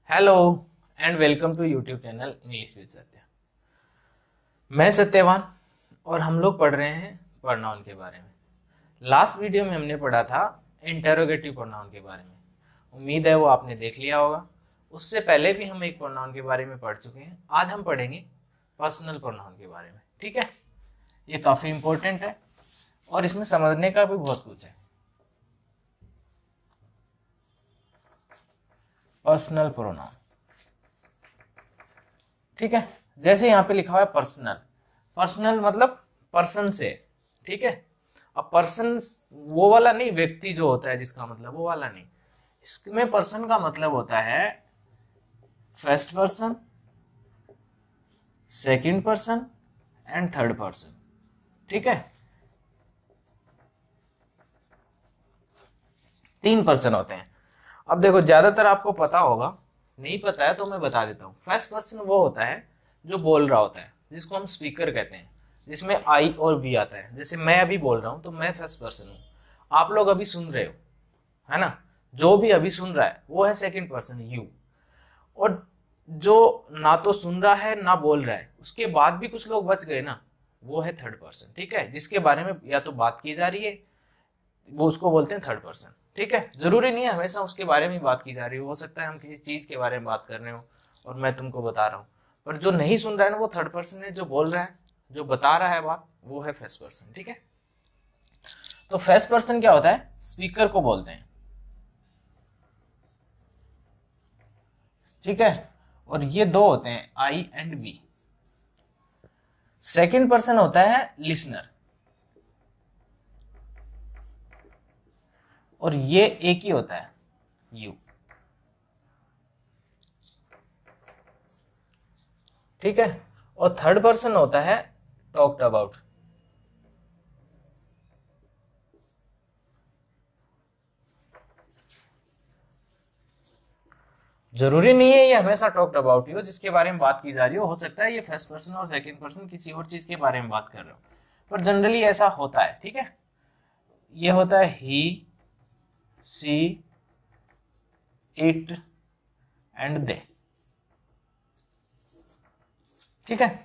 Hello and welcome to YouTube channel English with Satya. मैं सत्यवान और हम लोग पढ़ रहे हैं प्रोनाउन के बारे में। लास्ट वीडियो में हमने पढ़ा था इंटरोगेटिव प्रोनाउन के बारे में। उम्मीद है वो आपने देख लिया होगा। उससे पहले भी हम एक प्रोनाउन के बारे में पढ़ चुके हैं। आज हम पढ़ेंगे पर्सनल प्रोनाउन के बारे में। ठीक है, ये काफ़ी इंपॉर्टेंट है और इसमें समझने का भी बहुत कुछ है। पर्सनल प्रोनाउन, ठीक है। जैसे यहाँ पे लिखा हुआ है पर्सनल। पर्सनल मतलब पर्सन से, ठीक है। अब पर्सन वो वाला नहीं, व्यक्ति जो होता है जिसका मतलब वो वाला नहीं। इसमें पर्सन का मतलब होता है first person, second person and third person, ठीक है। 3 पर्सन होते हैं। अब देखो, ज्यादातर आपको पता होगा, नहीं पता है तो मैं बता देता हूँ। फर्स्ट पर्सन वो होता है जो बोल रहा होता है, जिसको हम स्पीकर कहते हैं, जिसमें आई और वी आता है। जैसे मैं अभी बोल रहा हूँ तो मैं फर्स्ट पर्सन हूँ, आप लोग अभी सुन रहे हो, है ना। जो भी अभी सुन रहा है वो है सेकंड पर्सन, यू। और जो ना तो सुन रहा है ना बोल रहा है, उसके बाद भी कुछ लोग बच गए ना, वो है थर्ड पर्सन, ठीक है। जिसके बारे में या तो बात की जा रही है, वो उसको बोलते हैं थर्ड पर्सन, ठीक है। जरूरी नहीं है हमेशा उसके बारे में बात की जा रही हो सकता है हम किसी चीज के बारे में बात कर रहे हो और मैं तुमको बता रहा हूँ, पर जो नहीं सुन रहा है ना वो थर्ड पर्सन है। जो बोल रहा है, जो बता रहा है बात, वो है फर्स्ट पर्सन, ठीक है। तो फर्स्ट पर्सन क्या होता है, स्पीकर को बोलते हैं, ठीक है। और ये दो होते हैं, I and we. Second person होता है लिसनर, और ये एक ही होता है, यू, ठीक है। और थर्ड पर्सन होता है टॉक्ड अबाउट। जरूरी नहीं है ये हमेशा टॉक्ड अबाउट ही हो, जिसके बारे में बात की जा रही हो सकता है ये फर्स्ट पर्सन और सेकंड पर्सन किसी और चीज के बारे में बात कर रहे हो, पर जनरली ऐसा होता है, ठीक है। ये होता है ही, सी, इट एंड दे, ठीक है।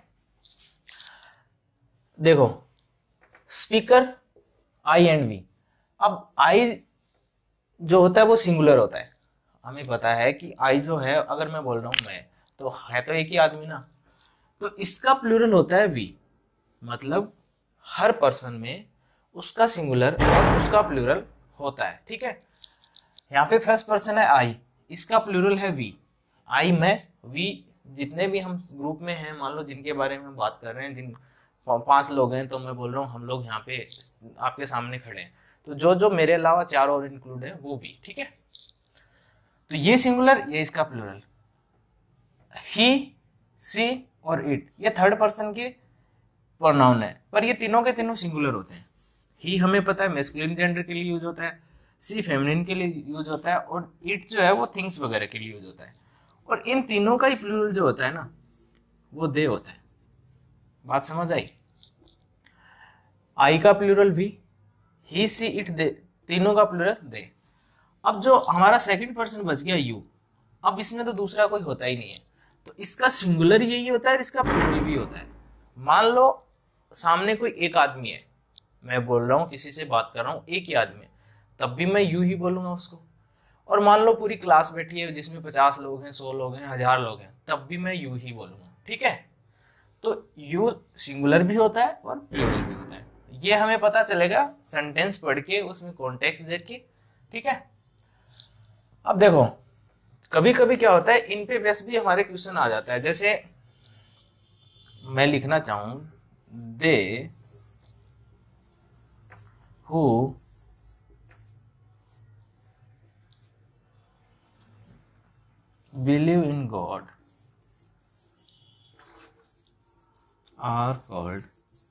देखो, स्पीकर, आई एंड वी। अब आई जो होता है वो सिंगुलर होता है। हमें पता है कि आई जो है, अगर मैं बोल रहा हूं मैं, तो है तो एक ही आदमी ना, तो इसका प्लूरल होता है वी। मतलब हर पर्सन में उसका सिंगुलर और उसका प्लूरल होता है, ठीक है। यहाँ पे फर्स्ट पर्सन है आई, इसका प्लूरल है वी। आई मैं, वी जितने भी हम ग्रुप में हैं, मान लो जिनके बारे में हम बात कर रहे हैं, जिन 5 लोग हैं, तो मैं बोल रहा हूँ हम लोग यहाँ पे आपके सामने खड़े हैं, तो जो जो मेरे अलावा 4 और इंक्लूड है वो वी, ठीक है। तो ये सिंगुलर, ये इसका प्लूरल। ही, सी और इट, ये थर्ड पर्सन के प्रोनाउन है, पर ये तीनों के तीनों सिंगुलर होते हैं। ही हमें पता है मैस्कुलिन जेंडर के लिए यूज होता है, सी फेमिनिन के लिए यूज होता है, और इट जो है वो थिंग्स वगैरह के लिए यूज होता है। और इन तीनों का ही प्लूरल जो होता है ना, वो दे होता है। बात समझ आई। आई का प्लूरल भी, ही, सी, इट, दे, तीनों का प्लूरल दे। अब जो हमारा सेकंड पर्सन बच गया यू, अब इसमें तो दूसरा कोई होता ही नहीं है, तो इसका सिंगुलर यही होता है, इसका प्लूरल भी होता है। मान लो सामने कोई एक आदमी है, मैं बोल रहा हूँ किसी से बात कर रहा हूँ, एक ही आदमी है, तब भी मैं यू ही बोलूंगा उसको। और मान लो पूरी क्लास बैठी है जिसमें 50 लोग हैं, 100 लोग हैं, 1000 लोग हैं, तब भी मैं यू ही बोलूंगा, ठीक है। तो यू सिंगुलर भी होता है और प्लूरल भी होता है। ये हमें पता चलेगा सेंटेंस पढ़ के, उसमें कॉन्टेक्स्ट देख के, ठीक है। अब देखो, कभी कभी क्या होता है, इन पे बेस भी हमारे क्वेश्चन आ जाता है। जैसे मैं लिखना चाहूं, they who believe in God are called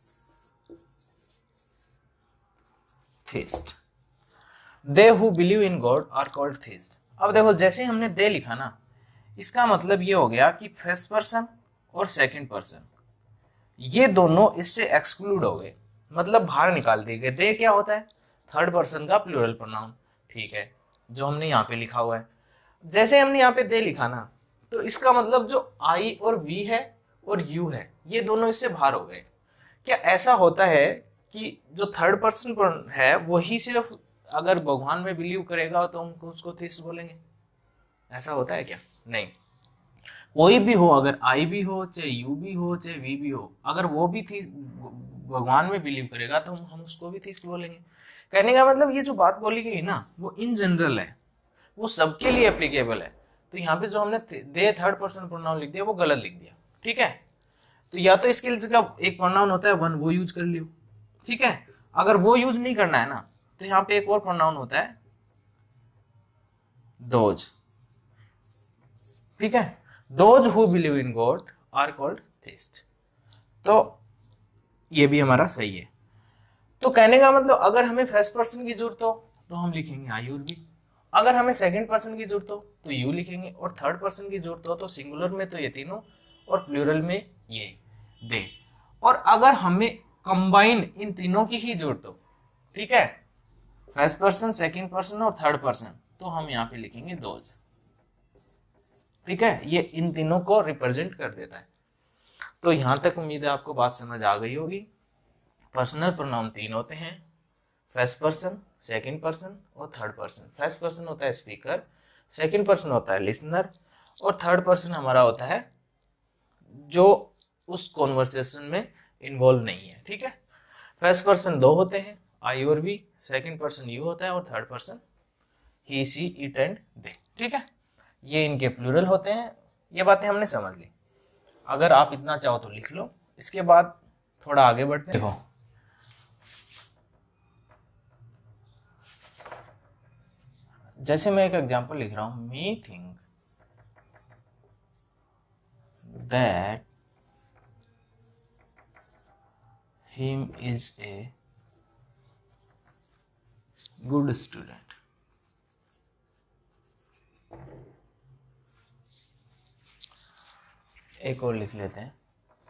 theist. They who believe in God are called theist. अब देखो, जैसे हमने दे लिखा ना, इसका मतलब ये हो गया कि फर्स्ट पर्सन और सेकंड पर्सन ये दोनों इससे एक्सक्लूड हो गए, मतलब बाहर निकाल दिए गए। दे क्या होता है, थर्ड पर्सन का प्लूरल प्रोनाउन, ठीक है, जो हमने यहाँ पे लिखा हुआ है। जैसे हमने यहाँ पे दे लिखा ना, तो इसका मतलब जो आई और वी है और यू है ये दोनों इससे बाहर हो गए। क्या ऐसा होता है कि जो थर्ड पर्सन है वही सिर्फ अगर भगवान में बिलीव करेगा तो हम उसको थीस्ट बोलेंगे? ऐसा होता है क्या? नहीं। कोई भी हो, अगर आई भी हो, चाहे यू भी हो, चाहे वी भी हो, अगर वो भी थी भगवान में बिलीव करेगा तो हम उसको भी थीस्ट बोलेंगे। कहने का मतलब ये जो बात बोली गई ना वो इन जनरल है, वो सबके लिए एप्लीकेबल है। तो यहाँ पे जो हमने दे थर्ड पर्सन प्रोनाउन लिख दिया वो गलत लिख दिया, ठीक है। तो या तो इसके जगह एक प्रोनाउन होता है वन, वो यूज कर लियो, ठीक है। अगर वो यूज नहीं करना है ना तो यहाँ पे एक और प्रोनाउन होता है दोज, ठीक है। Those who believe in God are called theist. तो ये भी हमारा सही है। तो कहने का मतलब अगर हमें फर्स्ट पर्सन की जरूरत हो तो हम लिखेंगे आई और बी, अगर हमें सेकंड पर्सन की जरूरत हो तो यू लिखेंगे, और थर्ड पर्सन की जरूरत हो तो सिंगुलर में तो ये तीनों और प्लूरल में ये दे। और अगर हमें कंबाइन इन तीनों की ही जरूरत हो, ठीक है, फर्स्ट पर्सन, सेकंड पर्सन और थर्ड पर्सन, तो हम यहाँ पे लिखेंगे दोज, ठीक है। ये इन तीनों को रिप्रेजेंट कर देता है। तो यहां तक उम्मीद है आपको बात समझ आ गई होगी। पर्सनल प्रोनाउन तीन होते हैं, फर्स्ट पर्सन, सेकंड पर्सन और थर्ड पर्सन। फर्स्ट पर्सन होता है स्पीकर, सेकंड पर्सन होता है लिसनर, और थर्ड पर्सन हमारा होता है जो उस कॉन्वर्सेशन में इन्वॉल्व नहीं है, ठीक है। फर्स्ट पर्सन दो होते हैं, आई और वी, सेकंड पर्सन यू होता है और third person he, she, it and they, ठीक है। ये इनके प्लूरल होते हैं। ये बातें हमने समझ ली। अगर आप इतना चाहो तो लिख लो। इसके बाद थोड़ा आगे बढ़ते हैं। देखो जैसे मैं एक एग्जांपल लिख रहा हूं, me think that him is a good student. एक और लिख लेते हैं,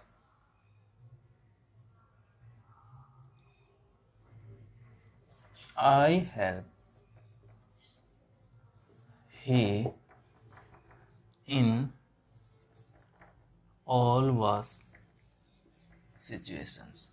I help he in all worst situations.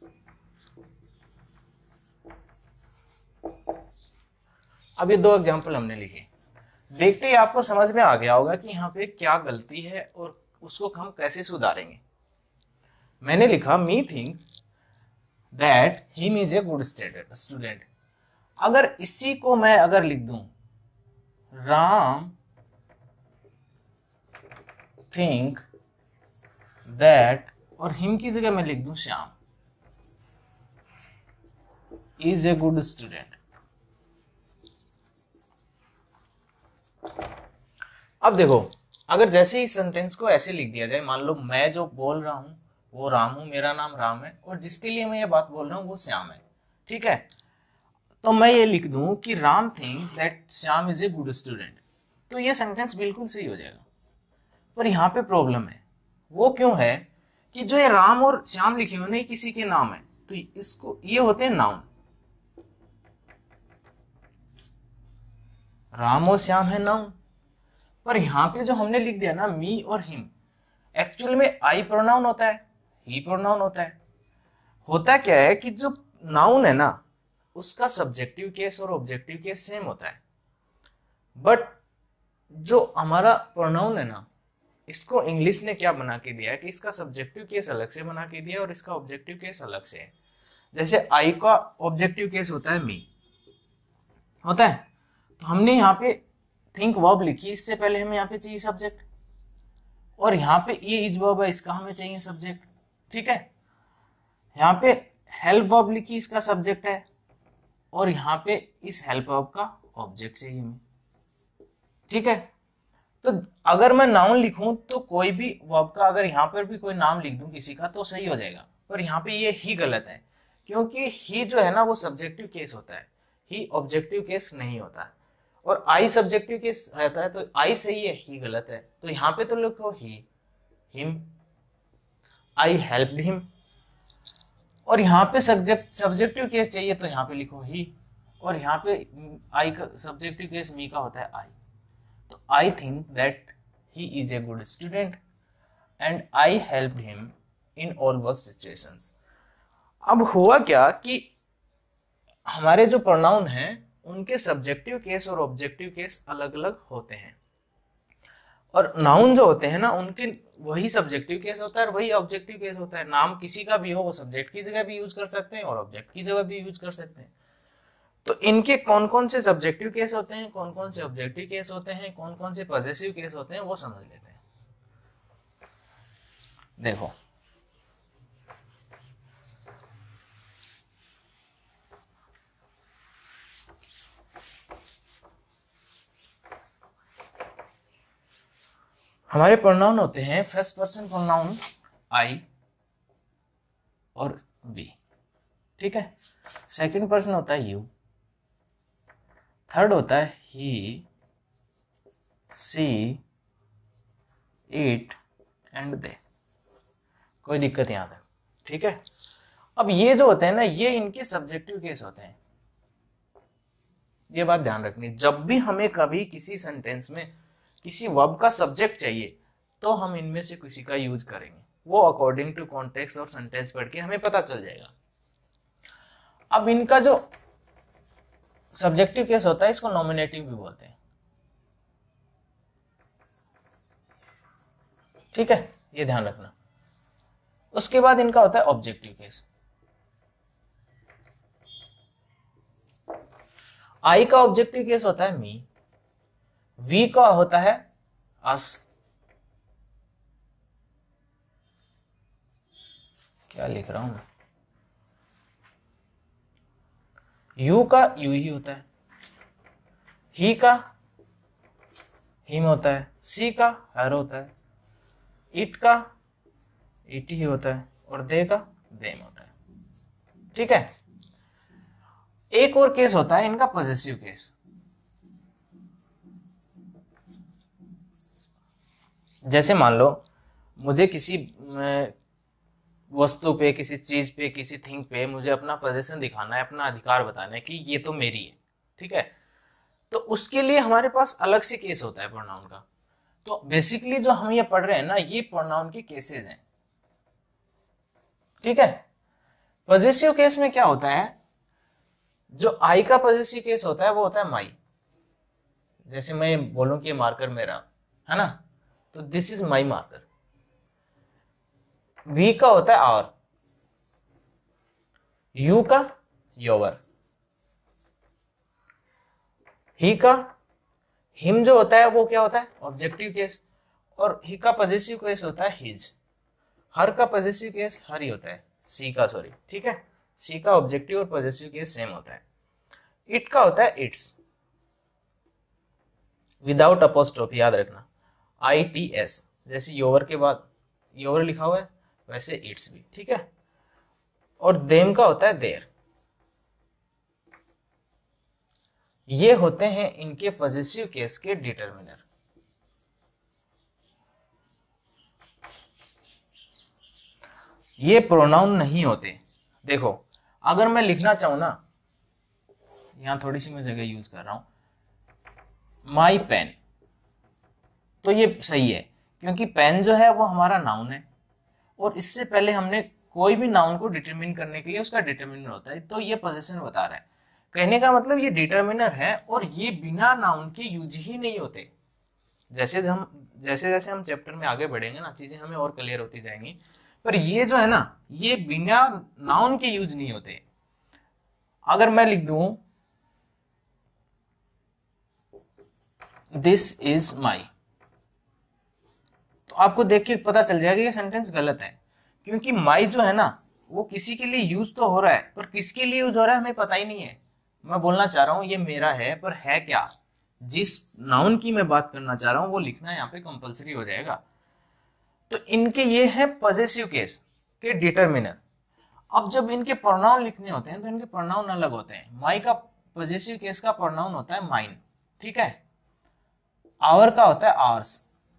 अब ये दो एग्जाम्पल हमने लिखे, देखते ही आपको समझ में आ गया होगा कि यहाँ पे क्या गलती है और उसको हम कैसे सुधारेंगे। मैंने लिखा me think that him is a good student. अगर इसी को मैं अगर लिख दूं, राम थिंक दैट, और हिम की जगह मैं लिख दूं Shyam is a good student. अब देखो, अगर जैसे ही सेंटेंस को ऐसे लिख दिया जाए, मान लो मैं जो बोल रहा हूं वो राम हूं, मेरा नाम राम है, और जिसके लिए मैं ये बात बोल रहा हूं वो श्याम है, ठीक है। तो मैं ये लिख दूं कि Ram think that Shyam is a good student, तो ये सेंटेंस बिल्कुल सही हो जाएगा। पर यहाँ पे प्रॉब्लम है, वो क्यों है कि जो ये राम और श्याम लिखे हुए नहीं किसी के नाम है, तो इसको ये होते हैं नाउन। राम और श्याम है नाउन, पर यहाँ पे जो हमने लिख दिया ना मी और हिम, एक्चुअल में आई प्रोनाउन होता है, ही प्रोनाउन होता है। होता क्या है कि जो नाउन है ना उसका सब्जेक्टिव केस और ऑब्जेक्टिव केस सेम होता है, बट जो हमारा प्रोनाउन है ना इसको इंग्लिश ने क्या बना के दिया है कि इसका सब्जेक्टिव केस अलग से बना के दिया और इसका ऑब्जेक्टिव केस अलग से है। जैसे आई का ऑब्जेक्टिव केस होता है मी, होता है, तो हमने यहाँ पे थिंक वर्ब लिखी, इससे पहले हमें यहाँ पे चाहिए सब्जेक्ट, और यहाँ पे ये इज वर्ब है, इसका हमें चाहिए सब्जेक्ट, ठीक है। यहाँ पे हेल्प वर्ब लिखी, इसका सब्जेक्ट है, और यहाँ पे इस हेल्प वर्ब का ऑब्जेक्ट चाहिए हमें, ठीक है। तो अगर मैं नाउन लिखूं तो कोई भी वर्ब का अगर यहाँ पर भी कोई नाम लिख दूं किसी का तो सही हो जाएगा, पर यहाँ पे ये ही गलत है, क्योंकि ही जो है ना वो सब्जेक्टिव केस होता है, ही ऑब्जेक्टिव केस नहीं होता है, और आई सब्जेक्टिव केस रहता है, तो आई सही है, ही गलत है। तो यहाँ पे तो लिखो he, him, I helped him, और यहाँ पे सब्जेक्टिव केस चाहिए तो यहाँ पे लिखो ही, और यहाँ पे आई का सब्जेक्टिव केस मी का होता है आई। तो I think that he is a good student and I helped him in all worse situations. अब हुआ क्या कि हमारे जो प्रोनाउन हैं उनके सब्जेक्टिव केस और ऑब्जेक्टिव केस अलग अलग होते हैं, और नाउन जो होते हैं ना उनके वही सब्जेक्टिव केस होता है और वही ऑब्जेक्टिव केस होता है। नाम किसी का भी हो वो सब्जेक्ट की जगह भी यूज कर सकते हैं और ऑब्जेक्ट की जगह भी यूज कर सकते हैं। तो इनके कौन कौन से सब्जेक्टिव केस होते हैं, कौन कौन से ऑब्जेक्टिव केस होते हैं, कौन कौन से पॉजेसिव केस होते हैं, वो समझ लेते हैं। देखो हमारे प्रोनाउन होते हैं फर्स्ट पर्सन प्रोनाउन आई और वी, ठीक है। सेकंड पर्सन होता है यू, थर्ड होता है ही, सी, इट एंड दे। कोई दिक्कत यहां तक, ठीक है। अब ये जो होते हैं ना ये इनके सब्जेक्टिव केस होते हैं। ये बात ध्यान रखनी, जब भी हमें कभी किसी सेंटेंस में किसी वर्ब का सब्जेक्ट चाहिए तो हम इनमें से किसी का यूज करेंगे, वो अकॉर्डिंग टू कॉन्टेक्स्ट और सेंटेंस पढ़ के हमें पता चल जाएगा। अब इनका जो सब्जेक्टिव केस होता है इसको नॉमिनेटिव भी बोलते हैं, ठीक है, ये ध्यान रखना। उसके बाद इनका होता है ऑब्जेक्टिव केस। आई का ऑब्जेक्टिव केस होता है मी, वी का होता है अस, क्या लिख रहा हूं मैं, यू का यू ही होता है, ही का हिम होता है, सी का हर होता है, इट का इट ही होता है और दे का देम होता है, ठीक है। एक और केस होता है इनका पॉजेसिव केस। जैसे मान लो मुझे किसी वस्तु पे, किसी चीज पे, किसी थिंग पे मुझे अपना पोजीशन दिखाना है, अपना अधिकार बताना है कि ये तो मेरी है, ठीक है। तो उसके लिए हमारे पास अलग से केस होता है प्रोनाउन का। तो बेसिकली जो हम ये पढ़ रहे हैं ना ये प्रोनाउन के केसेस हैं, ठीक है। पॉजेसिव केस में क्या होता है, जो आई का पॉजेसिव केस होता है वो होता है माई। जैसे मैं बोलूं कि मार्कर मेरा है ना, तो this is my marker. We का होता है आवर, यू का योवर, ही का हिम जो होता है वो क्या होता है ऑब्जेक्टिव केस, और ही का पॉजेसिव केस होता है हिज। हर का पॉजेसिव केस हर ही होता है, सी का सॉरी, ठीक है। सी का ऑब्जेक्टिव और पॉजेसिव केस सेम होता है। इट का होता है इट्स विदाउट अपोस्ट्रोफी, याद रखना, आई टी एस। जैसे योवर के बाद योवर लिखा हुआ है वैसे इट्स भी, ठीक है। और देम का होता है देयर। ये होते हैं इनके पॉजेसिव केस के डिटरमिनर। ये प्रोनाउन नहीं होते। देखो अगर मैं लिखना चाहूं ना, यहां थोड़ी सी मैं जगह यूज कर रहा हूं, माई पेन, तो ये सही है क्योंकि पेन जो है वो हमारा नाउन है और इससे पहले हमने कोई भी नाउन को डिटरमिन करने के लिए उसका डिटरमिनर होता है, तो ये पोजीशन बता रहा है। कहने का मतलब ये डिटरमिनर है और ये बिना नाउन के यूज ही नहीं होते। जैसे जैसे हम चैप्टर में आगे बढ़ेंगे ना चीजें हमें और क्लियर होती जाएंगी, पर ये जो है ना ये बिना नाउन के यूज नहीं होते। अगर मैं लिख दूं दिस इज माई, तो आपको देख के पता चल जाएगा ये सेंटेंस गलत है, क्योंकि माई जो है ना वो किसी के लिए यूज तो हो रहा है पर किसके लिए यूज हो रहा है हमें पता ही नहीं है। मैं बोलना चाह रहा हूं ये मेरा है, पर है क्या, जिस नाउन की मैं बात करना चाह रहा हूं वो लिखना यहाँ पे कंपलसरी हो जाएगा। तो इनके ये है पॉजेसिव केस के डिटरमिनर। अब जब इनके प्रोनाउन लिखने होते हैं तो इनके प्रोनाउन अलग होते हैं। माई का पॉजेसिव केस का प्रोनाउन होता है माइन, ठीक है। आवर का होता है आवर्स,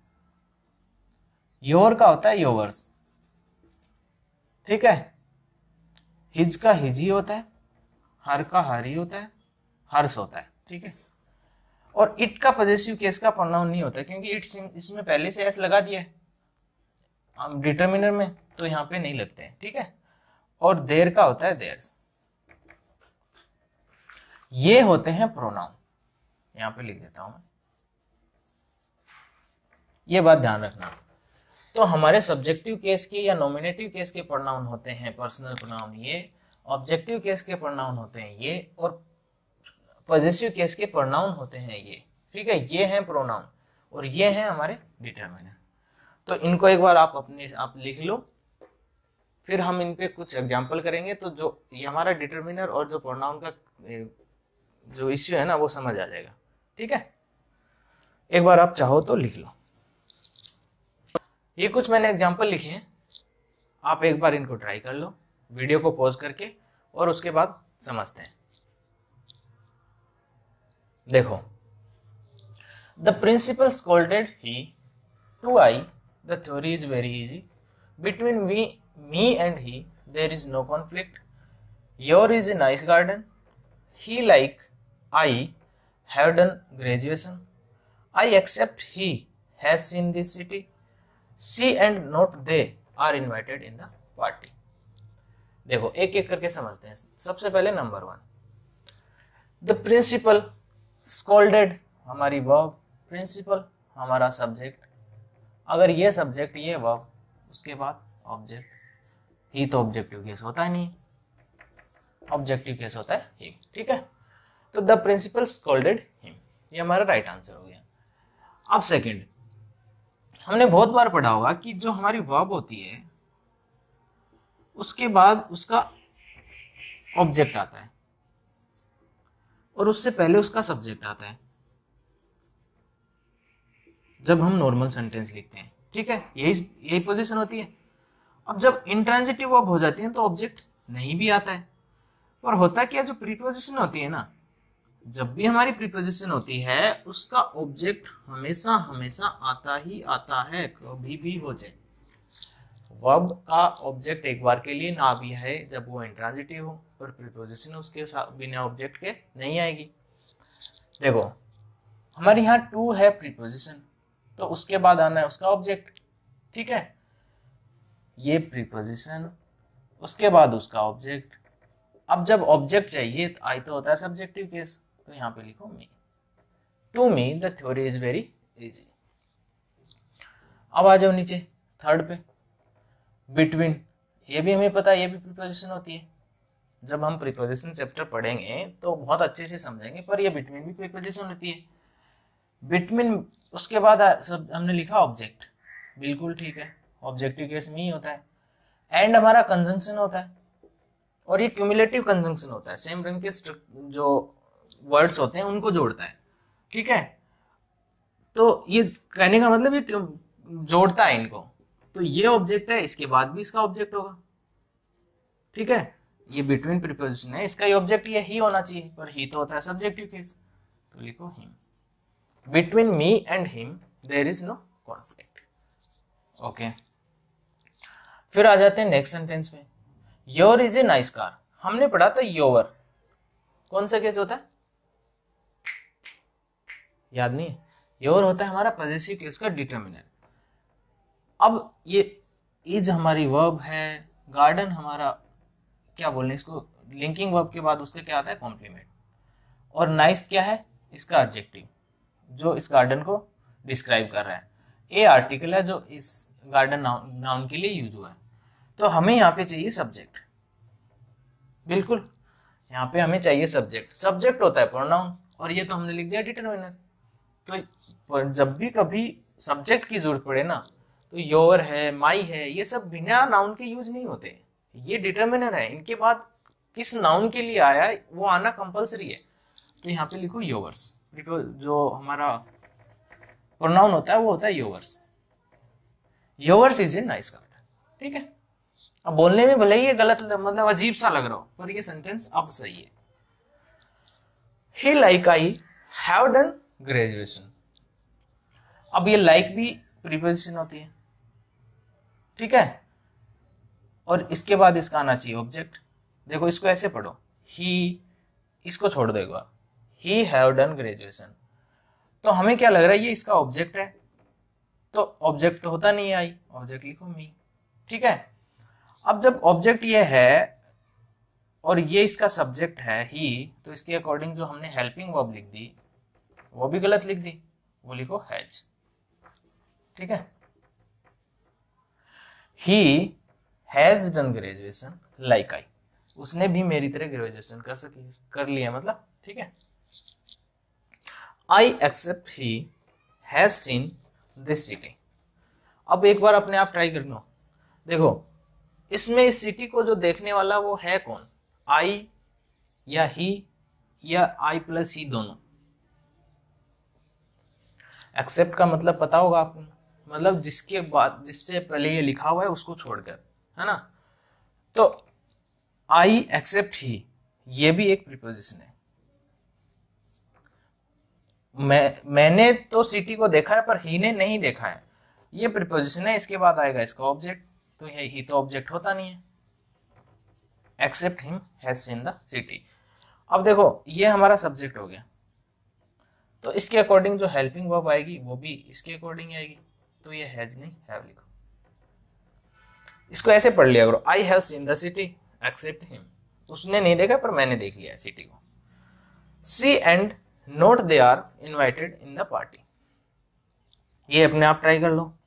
योर का होता है योवर्स, ठीक है। हिज का हिज ही होता है, हर का हर ही होता है, हर्ष होता है, ठीक है। और इट का पॉजेसिव केस का प्रोनाउन नहीं होता क्योंकि इट्स इसमें पहले से एस लगा दिया है हम डिटर्मिनर में, तो यहाँ पे नहीं लगते हैं, ठीक है। और देयर का होता है देयर्स। ये होते हैं प्रोनाउन, यहाँ पे लिख देता हूं मैं, ये बात ध्यान रखना। तो हमारे सब्जेक्टिव केस के या नॉमिनेटिव केस के प्रोनाउन होते हैं पर्सनल प्रोनाउन ये, ऑब्जेक्टिव केस के प्रोनाउन होते हैं ये, और पॉजेसिव केस के प्रोनाउन होते हैं ये, ठीक है। ये हैं प्रोनाउन और ये हैं हमारे डिटर्मिनर। तो इनको एक बार आप लिख लो, फिर हम इन पे कुछ एग्जांपल करेंगे, तो जो ये हमारा डिटर्मिनर और जो प्रोनाउन का जो इश्यू है ना वो समझ आ जाएगा, ठीक है। एक बार आप चाहो तो लिख लो। ये कुछ मैंने एग्जांपल लिखे हैं, आप एक बार इनको ट्राई कर लो वीडियो को पॉज करके, और उसके बाद समझते हैं। देखो, the principal scolded he to I, the theory is very easy, between me and he there is no conflict, your is a nice garden, he like I have done graduation, I accept he has seen this city, she and not they are invited in the party। देखो एक एक करके समझते हैं। सबसे पहले number 1, the principal scolded हमारी verb, principal हमारा सब्जेक्ट, अगर ये सब्जेक्ट ये वर्ब, उसके बाद ऑब्जेक्ट, ही तो ऑब्जेक्टिव केस होता है नहीं, ऑब्जेक्टिव केस होता है ही, ठीक है। तो द प्रिंसिपल स्कोल्डेड हिम, ये हमारा राइट आंसर हो गया। अब सेकंड, हमने बहुत बार पढ़ा होगा कि जो हमारी वर्ब होती है उसके बाद उसका ऑब्जेक्ट आता है और उससे पहले उसका सब्जेक्ट आता है जब हम नॉर्मल सेंटेंस लिखते हैं, ठीक है। यही पोजीशन होती है। अब जब इंट्रांजिटिव वर्ब हो जाती है तो ऑब्जेक्ट नहीं भी आता है, पर होता क्या, जो प्रीपोजिशन होती है ना, जब भी हमारी प्रीपोजिशन होती है उसका ऑब्जेक्ट हमेशा हमेशा आता ही आता है, कभी भी हो जाए। वर्ब का ऑब्जेक्ट एक बार के लिए ना भी है जब वो इंट्रांजिटिव हो, पर प्रीपोजिशन उसके साथ बिना ऑब्जेक्ट के नहीं आएगी। देखो हमारे यहाँ टू है प्रीपोजिशन, तो उसके बाद आना है उसका ऑब्जेक्ट, ठीक है। ये प्रीपोजिशन, उसके बाद उसका ऑब्जेक्ट। अब जब ऑब्जेक्ट चाहिए तो आई तो होता है सब्जेक्टिव केस, तो यहाँ पे लिखो me, to me the theory is very easy. अब आ जाओ नीचे थर्ड पे, बिटवीन, ये भी हमें पता है, ये भी प्रीपोजिशन होती है। जब हम प्रीपोजिशन चैप्टर पढ़ेंगे तो बहुत अच्छे से समझेंगे, पर ये बिटवीन भी प्रीपोजिशन होती है। बिटवीन, उसके बाद सब हमने लिखा ऑब्जेक्ट, बिल्कुल ठीक है, ऑब्जेक्टिव केस में ही होता है। एंड हमारा कंजंक्शन होता है, और ये क्यूमुलेटिव कंजंक्शन होता है, सेम रंग के जो वर्ड्स होते हैं उनको जोड़ता है, ठीक है। तो ये कहने का मतलब ये जोड़ता है इनको, तो ये ऑब्जेक्ट है, इसके बाद भी इसका ऑब्जेक्ट होगा, ठीक है। ये बिटवीन प्रीपोजिशन है, इसका ऑब्जेक्ट ये ही होना चाहिए, पर ही तो होता है सब्जेक्टिव केस, तो लिखो him. Between me and him there is no conflict, okay. फिर आ जाते हैं नेक्स्ट सेंटेंस में, your is a nice car. हमने पढ़ा था योर, कौन सा केस होता है, याद नहीं है? योर होता है हमारा पॉजेसिव केस का डिटर्मिनर। अब ये इज हमारी वर्ब है, गार्डन हमारा क्या बोलने इसको, लिंकिंग वर्ब के बाद उसके क्या आता है, कॉम्प्लीमेंट, और नाइस क्या है, इसका एडजेक्टिव जो इस गार्डन को डिस्क्राइब कर रहा है। ए आर्टिकल है जो इस गार्डन नाउन के लिए यूज हुआ है। तो हमें यहाँ पे चाहिए सब्जेक्ट, बिल्कुल यहाँ पे हमें चाहिए सब्जेक्ट। सब्जेक्ट होता है प्रोनाउन, और ये तो हमने लिख दिया डिटरमिनर। तो जब भी कभी सब्जेक्ट की जरूरत पड़े ना, तो योर है, माई है, ये सब बिना नाउन के यूज नहीं होते, ये डिटरमिनर है। इनके बाद किस नाउन के लिए आया है वो आना कंपलसरी है। तो यहाँ पे लिखो योवर्स, जो हमारा प्रोनाउन होता है वो होता है yours. Yours is a nice garden, ठीक है। अब बोलने में भले ही ये गलत मतलब अजीब सा लग रहा हो, पर ये सेंटेंस अब सही है। He like I have done graduation. अब ये लाइक भी प्रीपोजिशन होती है, ठीक है, और इसके बाद इसका आना चाहिए ऑब्जेक्ट। देखो इसको ऐसे पढ़ो, ही, इसको छोड़ दो एक बार, ही हैव डन ग्रेजुएशन। तो हमें क्या लग रहा है ये इसका ऑब्जेक्ट है, तो ऑब्जेक्ट तो होता नहीं है आई, ऑब्जेक्ट लिखो मी। ठीक है, अब जब ऑब्जेक्ट ये है और ये इसका सब्जेक्ट है ही, तो इसके अकॉर्डिंग जो हमने हेल्पिंग वर्ब लिख दी वो भी गलत लिख दी, वो लिखो हैज। ठीक है, he has done graduation like I, उसने भी मेरी तरह ग्रेजुएशन कर लिया मतलब। ठीक है, I except he has seen this city. अब एक बार अपने आप ट्राई कर लो, देखो इसमें इस सिटी को जो देखने वाला वो है कौन, आई या ही या आई प्लस ही, दोनों। एक्सेप्ट का मतलब पता होगा आपको, मतलब जिसके बाद जिससे पहले ये लिखा हुआ है उसको छोड़कर, है ना। तो आई एक्सेप्ट ही, ये भी एक प्रीपोजिशन है। मैंने तो सिटी को देखा है पर ही ने नहीं देखा है, ये प्रीपोजिशन है। इसके बाद आएगा इसका ऑब्जेक्ट, तो ये ही तो ऑब्जेक्ट होता नहीं है। Except him has seen the city. अब देखो ये हमारा सब्जेक्ट हो गया, तो इसके अकॉर्डिंग जो हेल्पिंग वर्ब आएगी वो भी इसके अकॉर्डिंग आएगी, तो ये हैज नहीं हैव लिखो। इसको ऐसे पढ़ लिया करो, I have seen the city except him, उसने नहीं देखा पर मैंने देख लिया सिटी को। She and not they are invited in the party. ये अपने आप ट्राई कर लो,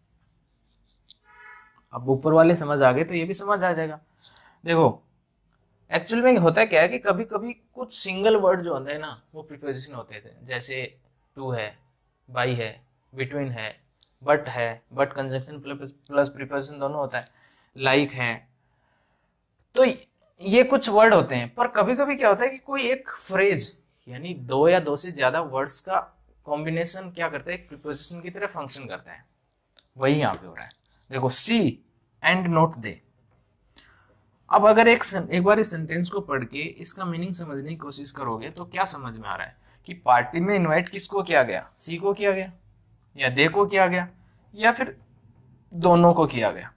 अब ऊपर वाले समझ आ गए तो ये भी समझ आ जाएगा। देखो एक्चुअल में होता है क्या है कि कभी कभी कुछ सिंगल वर्ड जो होते हैं ना वो प्रीपोजिशन होते थे, जैसे टू है, बाई है, बिटवीन है, बट कंजंक्शन प्लस प्रीपोजिशन दोनों होता है, लाइक है। तो ये कुछ वर्ड होते हैं, पर कभी कभी क्या होता है कि कोई एक फ्रेज यानी दो या दो से ज्यादा वर्ड्स का कॉम्बिनेशन क्या करता है, एक प्रीपोजिशन की तरह फंक्शन करता है, वही यहाँ पे हो रहा है। देखो सी एंड नोट दे। अब अगर एक बार इस सेंटेंस को पढ़ के इसका मीनिंग समझने की कोशिश करोगे तो क्या समझ में आ रहा है कि पार्टी में इनवाइट किसको किया गया, सी को किया गया या दे को किया गया या फिर दोनों को किया गया।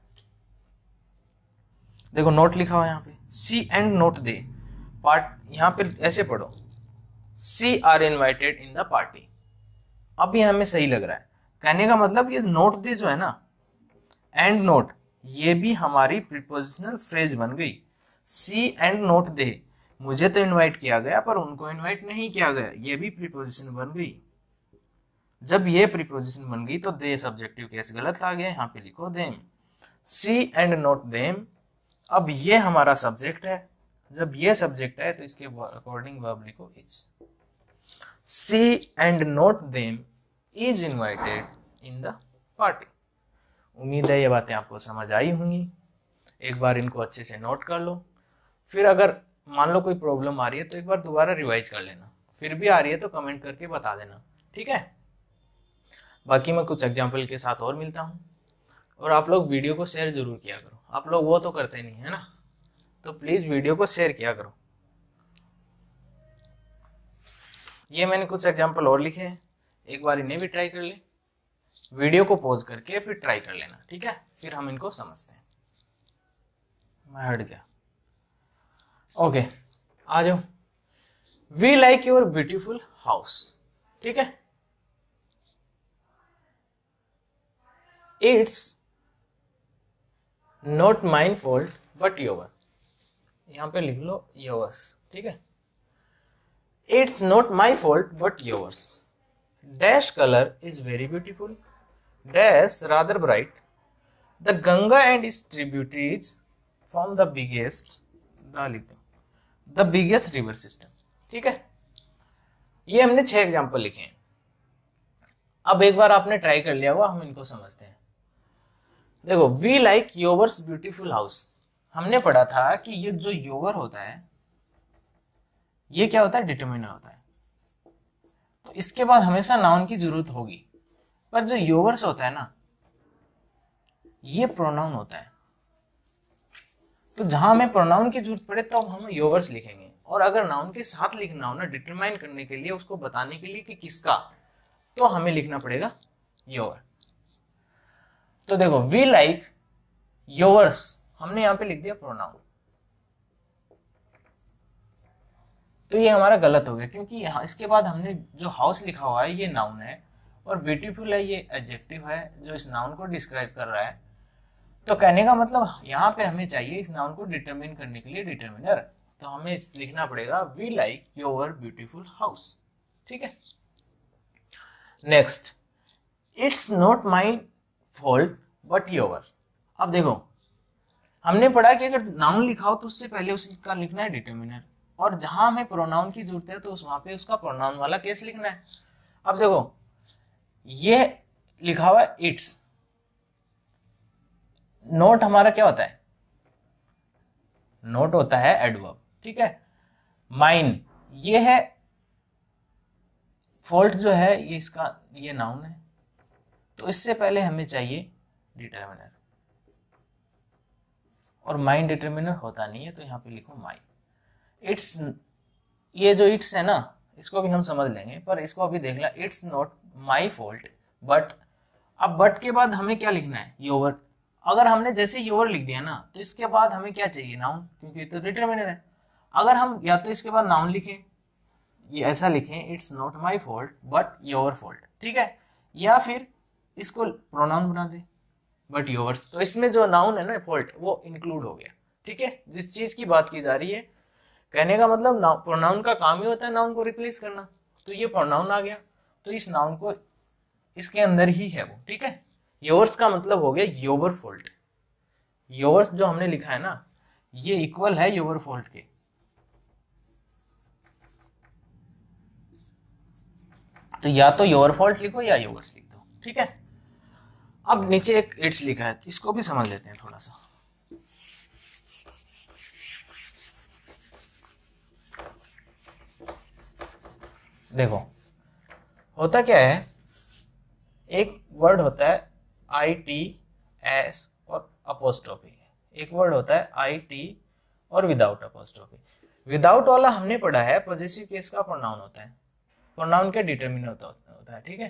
देखो नोट लिखा हुआ है यहाँ पे, she and not they part, यहाँ पे ऐसे पढ़ो, she are invited in the party. अब ये हमें सही लग रहा है, कहने का मतलब ये नोट दे जो है ना, एंड नोट, ये भी हमारी प्रीपोजिशनल फ्रेज बन गई। सी एंड नोट दे, मुझे तो इनवाइट किया गया पर उनको इनवाइट नहीं किया गया, ये भी प्रीपोजिशन बन गई। जब ये प्रीपोजिशन बन गई तो दे सब्जेक्टिव केस गलत आ गया, यहाँ पे लिखो them, she and not them. अब ये हमारा सब्जेक्ट है, जब ये सब्जेक्ट है तो इसके अकॉर्डिंग वर्ब लिखो is. She and not them is invited in the party. उम्मीद है ये बातें आपको समझ आई होंगी, एक बार इनको अच्छे से नोट कर लो, फिर अगर मान लो कोई प्रॉब्लम आ रही है तो एक बार दोबारा रिवाइज कर लेना, फिर भी आ रही है तो कमेंट करके बता देना। ठीक है, बाकी मैं कुछ एग्जाम्पल के साथ और मिलता हूँ, और आप लोग वीडियो को शेयर जरूर किया करो, आप लोग वो तो करते नहीं है ना, तो प्लीज वीडियो को शेयर किया करो। ये मैंने कुछ एग्जाम्पल और लिखे हैं, एक बार इन्हें भी ट्राई कर ले, वीडियो को पॉज करके फिर ट्राई कर लेना। ठीक है, फिर हम इनको समझते हैं। मैं हट गया, ओके आ जाओ। We like your beautiful house. ठीक है, it's not mine fault but your, यहां पे लिख लो योर्स। ठीक है, it's not my fault but yours, dash colour is very beautiful, dash rather bright, the Ganga and its tributaries form the biggest river system। ठीक है, ये हमने 6 एग्जाम्पल लिखे हैं। अब एक बार आपने ट्राई कर लिया हुआ, हम इनको समझते हैं। देखो we like yours beautiful house, हमने पढ़ा था कि ये जो योवर होता है ये क्या होता है, डिटरमिनर होता है, तो इसके बाद हमेशा नाउन की जरूरत होगी, पर जो योवर्स होता है ना ये प्रोनाउन होता है, तो जहां हमें प्रोनाउन की जरूरत पड़े तो हम योवर्स लिखेंगे, और अगर नाउन के साथ लिखना हो ना डिटरमाइन करने के लिए, उसको बताने के लिए कि किसका, तो हमें लिखना पड़ेगा योवर। तो देखो वी लाइक योवर्स, हमने यहां पे लिख दिया प्रोनाउन, तो ये हमारा गलत हो गया, क्योंकि इसके बाद हमने जो हाउस लिखा हुआ है ये नाउन है और ब्यूटीफुल है ये एडजेक्टिव है जो इस नाउन को डिस्क्राइब कर रहा है। तो कहने का मतलब यहाँ पे हमें चाहिए इस नाउन को डिटरमिन करने के लिए डिटरमिनर, तो हमें लिखना पड़ेगा we like your beautiful house. ठीक है। Next, it's not my fault but your. अब देखो हमने पढ़ा कि अगर नाउन लिखा हो तो उससे पहले उसका लिखना है डिटरमिनर, और जहां हमें प्रोनाउन की जरूरत है तो वहां पे उसका प्रोनाउन वाला केस लिखना है। अब देखो ये लिखा हुआ है इट्स, नोट हमारा क्या होता है, नोट होता है एडवर्ब। ठीक है। माइन ये है, फॉल्ट जो है ये इसका ये नाउन है, तो इससे पहले हमें चाहिए डिटरमिनर, और माइन डिटरमिनर होता नहीं है तो यहां पे लिखो माई। इट्स, ये जो इट्स है ना इसको भी हम समझ लेंगे, पर इसको अभी देख लें। It's not my fault but, अब बट के बाद हमें क्या लिखना है, योर। अगर हमने जैसे योर लिख दिया ना तो इसके बाद हमें क्या चाहिए, नाउन, क्योंकि तो डिटरमिनर है। अगर हम या तो इसके बाद नाउन लिखें, ये ऐसा लिखें it's not my fault but your fault. ठीक है। या फिर इसको प्रोनाउन बना दे बट योर्स, तो इसमें जो नाउन है ना फॉल्ट वो इंक्लूड हो गया। ठीक है। जिस चीज की बात की जा रही है, कहने का मतलब प्रोनाउन का काम ही होता है नाउन को रिप्लेस करना, तो ये प्रोनाउन आ गया तो इस नाउन को इसके अंदर ही है वो। ठीक है। योर्स का मतलब हो गया योर फॉल्ट, योर्स जो हमने लिखा है ना ये इक्वल है योर फॉल्ट के। तो या तो योर फॉल्ट लिखो या योर्स लिख दो। ठीक है। अब नीचे एक इट्स लिखा है, इसको भी समझ लेते हैं थोड़ा सा। देखो होता क्या है, एक वर्ड होता है आई टी एस और अपोस्ट्रोफी, एक वर्ड होता है आई टी और विदाउट अपोस्ट्रोफी। विदाउट वाला हमने पढ़ा है पॉजेसिव केस का प्रोनाउन होता है, प्रोनाउन का डिटरमिनर होता है। ठीक है।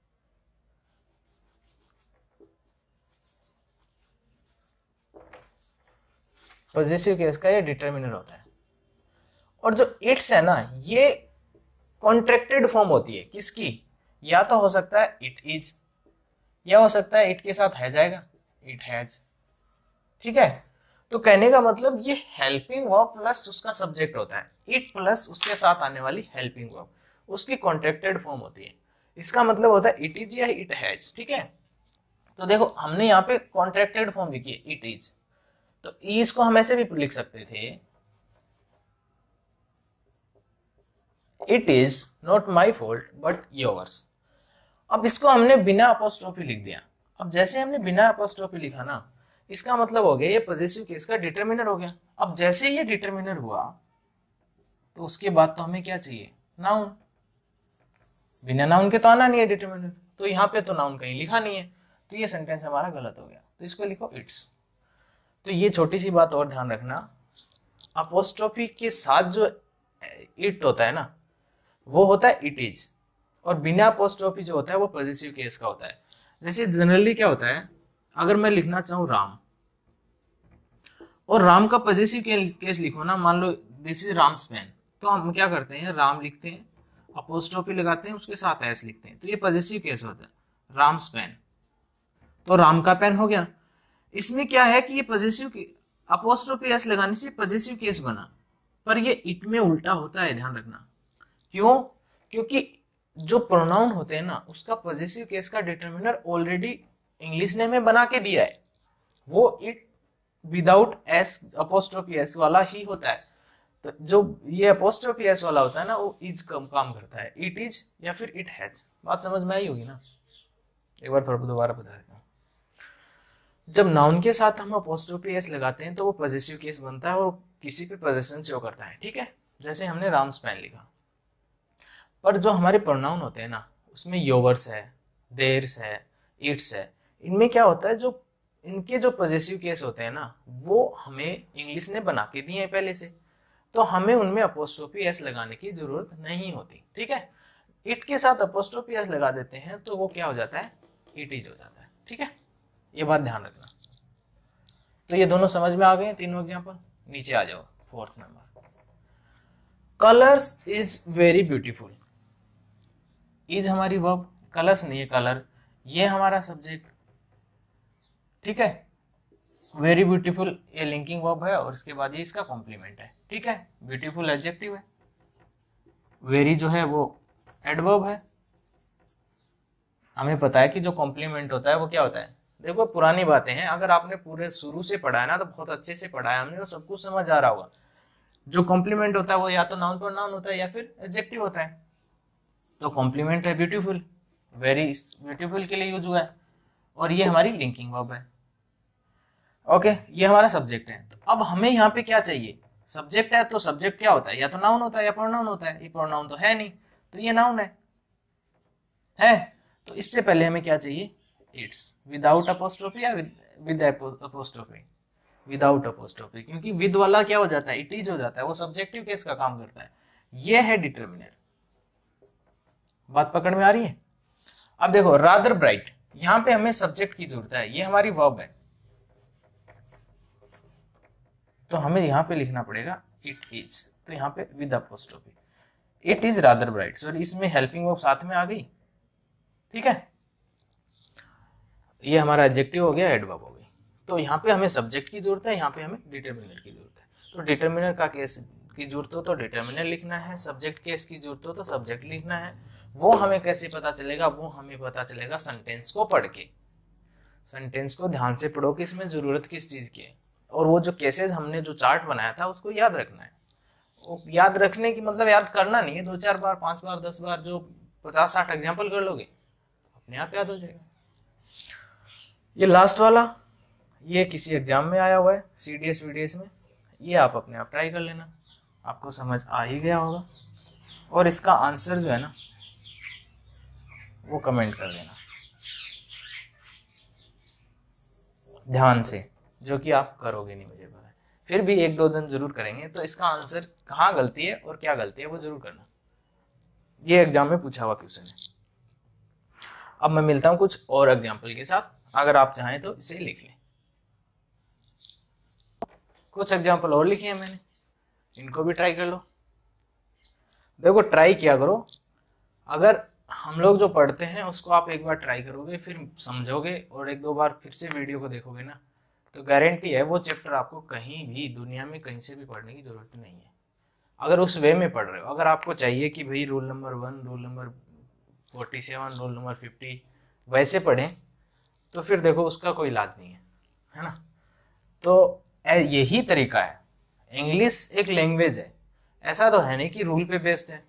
पॉजेसिव केस का ये डिटरमिनर होता है। और जो इट्स है ना ये कॉन्ट्रैक्टेड फॉर्म होती है किसकी, या तो हो सकता है इट इज, या हो सकता है इट के साथ है जाएगा इट हैज। ठीक है। तो कहने का मतलब ये हेल्पिंग वर्ब प्लस उसका सब्जेक्ट होता है, इट प्लस उसके साथ आने वाली हेल्पिंग वर्ब, उसकी कॉन्ट्रैक्टेड फॉर्म होती है। इसका मतलब होता है इट इज या इट हैज। ठीक है। तो देखो हमने यहाँ पे कॉन्ट्रैक्टेड फॉर्म लिखी है इट इज, तो इज को हम ऐसे भी लिख सकते थे it is not my fault but yours. अब इसको हमने बिना अपोस्ट्रोफी लिख दिया। अब जैसे हमने बिना अपोस्ट्रोफी लिखा ना इसका मतलब हो गया ये पॉजेसिव केस का डिटरमिनर हो गया। अब जैसे ये डिटरमिनर हुआ तो उसके बाद तो हमें क्या चाहिए, नाउन। बिना नाउन के तो आना नहीं है डिटरमिनर, तो यहाँ पे तो नाउन कहीं लिखा नहीं है, तो ये सेंटेंस हमारा गलत हो गया। तो इसको लिखो इट्स। तो ये छोटी सी बात और ध्यान रखना, अपोस्ट्रोफी के साथ जो इट होता है ना वो होता है इट इज, और बिना अपोस्ट्रोफी जो होता है वो पॉजेसिव केस का होता है। जैसे जनरली क्या होता है, अगर मैं लिखना चाहूँ राम, और राम का पॉजेसिव केस लिखो ना, मान लो दिस इज राम्स पेन, तो हम क्या करते हैं राम लिखते हैं, अपोस्ट्रोफी लगाते हैं, उसके साथ एस लिखते हैं, तो ये पॉजेसिव केस होता है राम्स पेन, तो राम का पेन हो गया। इसमें क्या है कि ये पॉजेसिव अपोस्ट्रोफी एस लगाने से पॉजेसिव केस बना, पर ये इट में उल्टा होता है, ध्यान रखना। क्यों? क्योंकि जो प्रोनाउन होते हैं ना उसका पॉजेसिव केस का डिटरमिनर ऑलरेडी इंग्लिश ने हमें बना के दिया है, वो it without S apostrophe S वाला ही होता है। तो जो ये अपोस्ट्रोफी एस वाला होता है ना वो इज कम काम करता है, इट इज या फिर इट हैज। बात समझ में आई होगी ना, एक बार थोड़ा दोबारा बता देता हूँ। जब नाउन के साथ हम अपोस्ट्रोफी एस लगाते हैं तो वो पॉजेसिव केस बनता है और किसी पे पोजेशन शो करता है। ठीक है। जैसे हमने राम्स पेन लिखा, पर जो हमारे प्रोनाउन होते हैं ना उसमें योवर्स है, देर्स है, इट्स है, इनमें क्या होता है जो इनके जो पॉजेसिव केस होते हैं ना वो हमें इंग्लिश ने बना के दिए हैं पहले से, तो हमें उनमें अपोस्ट्रोफी एस लगाने की जरूरत नहीं होती। ठीक है। इट के साथ अपोस्ट्रोफी एस लगा देते हैं तो वो क्या हो जाता है, इट इज हो जाता है। ठीक है। ये बात ध्यान रखना। तो ये दोनों समझ में आ गए तीनों एग्जांपल। नीचे आ जाओ, fourth number, colours is very beautiful. Is हमारी वर्ब, कलर्स नहीं है, कलर, ये हमारा सब्जेक्ट, ठीक है। वेरी ब्यूटीफुल ये लिंकिंग वर्ब है और इसके बाद ये इसका कॉम्प्लीमेंट है, ठीक है। ब्यूटीफुल एडजेक्टिव है, वेरी जो है वो एडवर्ब है। हमें पता है कि जो कॉम्प्लीमेंट होता है वो क्या होता है। देखो पुरानी बातें हैं, अगर आपने पूरे शुरू से पढ़ा है ना तो बहुत अच्छे से पढ़ा है हमने, तो सब कुछ समझ आ रहा होगा। जो कॉम्प्लीमेंट होता है वो या तो नाउन प्रोनाउन होता है या फिर एडजेक्टिव होता है। तो कॉम्प्लीमेंट है ब्यूटीफुल, वेरी ब्यूटीफुल के लिए यूज हुआ है, और ये हमारी लिंकिंग वर्ब है। ओके, ये हमारा सब्जेक्ट है। तो अब हमें यहाँ पे क्या चाहिए, सब्जेक्ट है तो सब्जेक्ट क्या होता है, या तो नाउन होता है या प्रोनाउन होता है। ये प्रोनाउन तो है नहीं, तो ये नाउन है। तो इससे पहले हमें क्या चाहिए, इट्स, विदाउट अपोस्ट्रोफी या विद अपोस्ट्रोफी, विदाउट अपोस्ट्रोफी, क्योंकि विद वाला क्या हो जाता है, इट इज हो जाता है, वो सब्जेक्टिव केस का काम करता है। ये है डिटर्मिनर। बात पकड़ में आ रही है। अब देखो रादर ब्राइट, यहां पे हमें सब्जेक्ट की जरूरत है, ये हमारी वर्ब है, तो हमें यहां पे लिखना पड़ेगा इट इज, तो यहां पे with apostrophe, it is rather bright. Sorry, इसमें हेल्पिंग वर्ब साथ में आ गई, ठीक है। ये हमारा एडजेक्टिव हो गया, एडवर्ब हो गई। तो यहाँ पे हमें सब्जेक्ट की जरूरत है, यहाँ पे हमें डिटर्मिनर की जरूरत है। तो डिटर्मिनर का केस की जरूरत हो तो डिटर्मिनर लिखना है, सब्जेक्ट केस की जरूरत हो तो सब्जेक्ट लिखना है। वो हमें कैसे पता चलेगा, वो हमें पता चलेगा सेंटेंस को पढ़ के। सेंटेंस को ध्यान से पढ़ो कि इसमें जरूरत किस चीज की है, और वो जो केसेस हमने जो चार्ट बनाया था उसको याद रखना है। वो याद रखने की मतलब याद करना नहीं है, 2-4 बार 5 बार 10 बार जो 50-60 एग्जाम्पल कर लोगे अपने आप याद हो जाएगा। ये लास्ट वाला, ये किसी एग्जाम में आया हुआ है, CDS VDS में, ये आप अपने आप ट्राई कर लेना, आपको समझ आ ही गया होगा। और इसका आंसर जो है ना वो कमेंट कर देना ध्यान से, जो कि आप करोगे नहीं मुझे पता है, फिर भी 1-2 दिन जरूर करेंगे। तो इसका आंसर कहाँ गलती है और क्या गलती है वो जरूर करना, ये एग्जाम में पूछा हुआ क्वेश्चन है। अब मैं मिलता हूँ कुछ और एग्जाम्पल के साथ, अगर आप चाहें तो इसे लिख लें। कुछ एग्जाम्पल और लिखे हैं मैंने, इनको भी ट्राई कर लो। देखो ट्राई किया करो, अगर हम लोग जो पढ़ते हैं उसको आप एक बार ट्राई करोगे, फिर समझोगे और 1-2 बार फिर से वीडियो को देखोगे ना, तो गारंटी है वो चैप्टर आपको कहीं भी दुनिया में कहीं से भी पढ़ने की जरूरत नहीं है, अगर उस वे में पढ़ रहे हो। अगर आपको चाहिए कि भाई rule number 1, rule number 47, rule number 50 वैसे पढ़ें, तो फिर देखो उसका कोई इलाज नहीं है ना। तो यही तरीका है। इंग्लिश एक लैंग्वेज है, ऐसा तो है नहीं कि रूल पे बेस्ड है।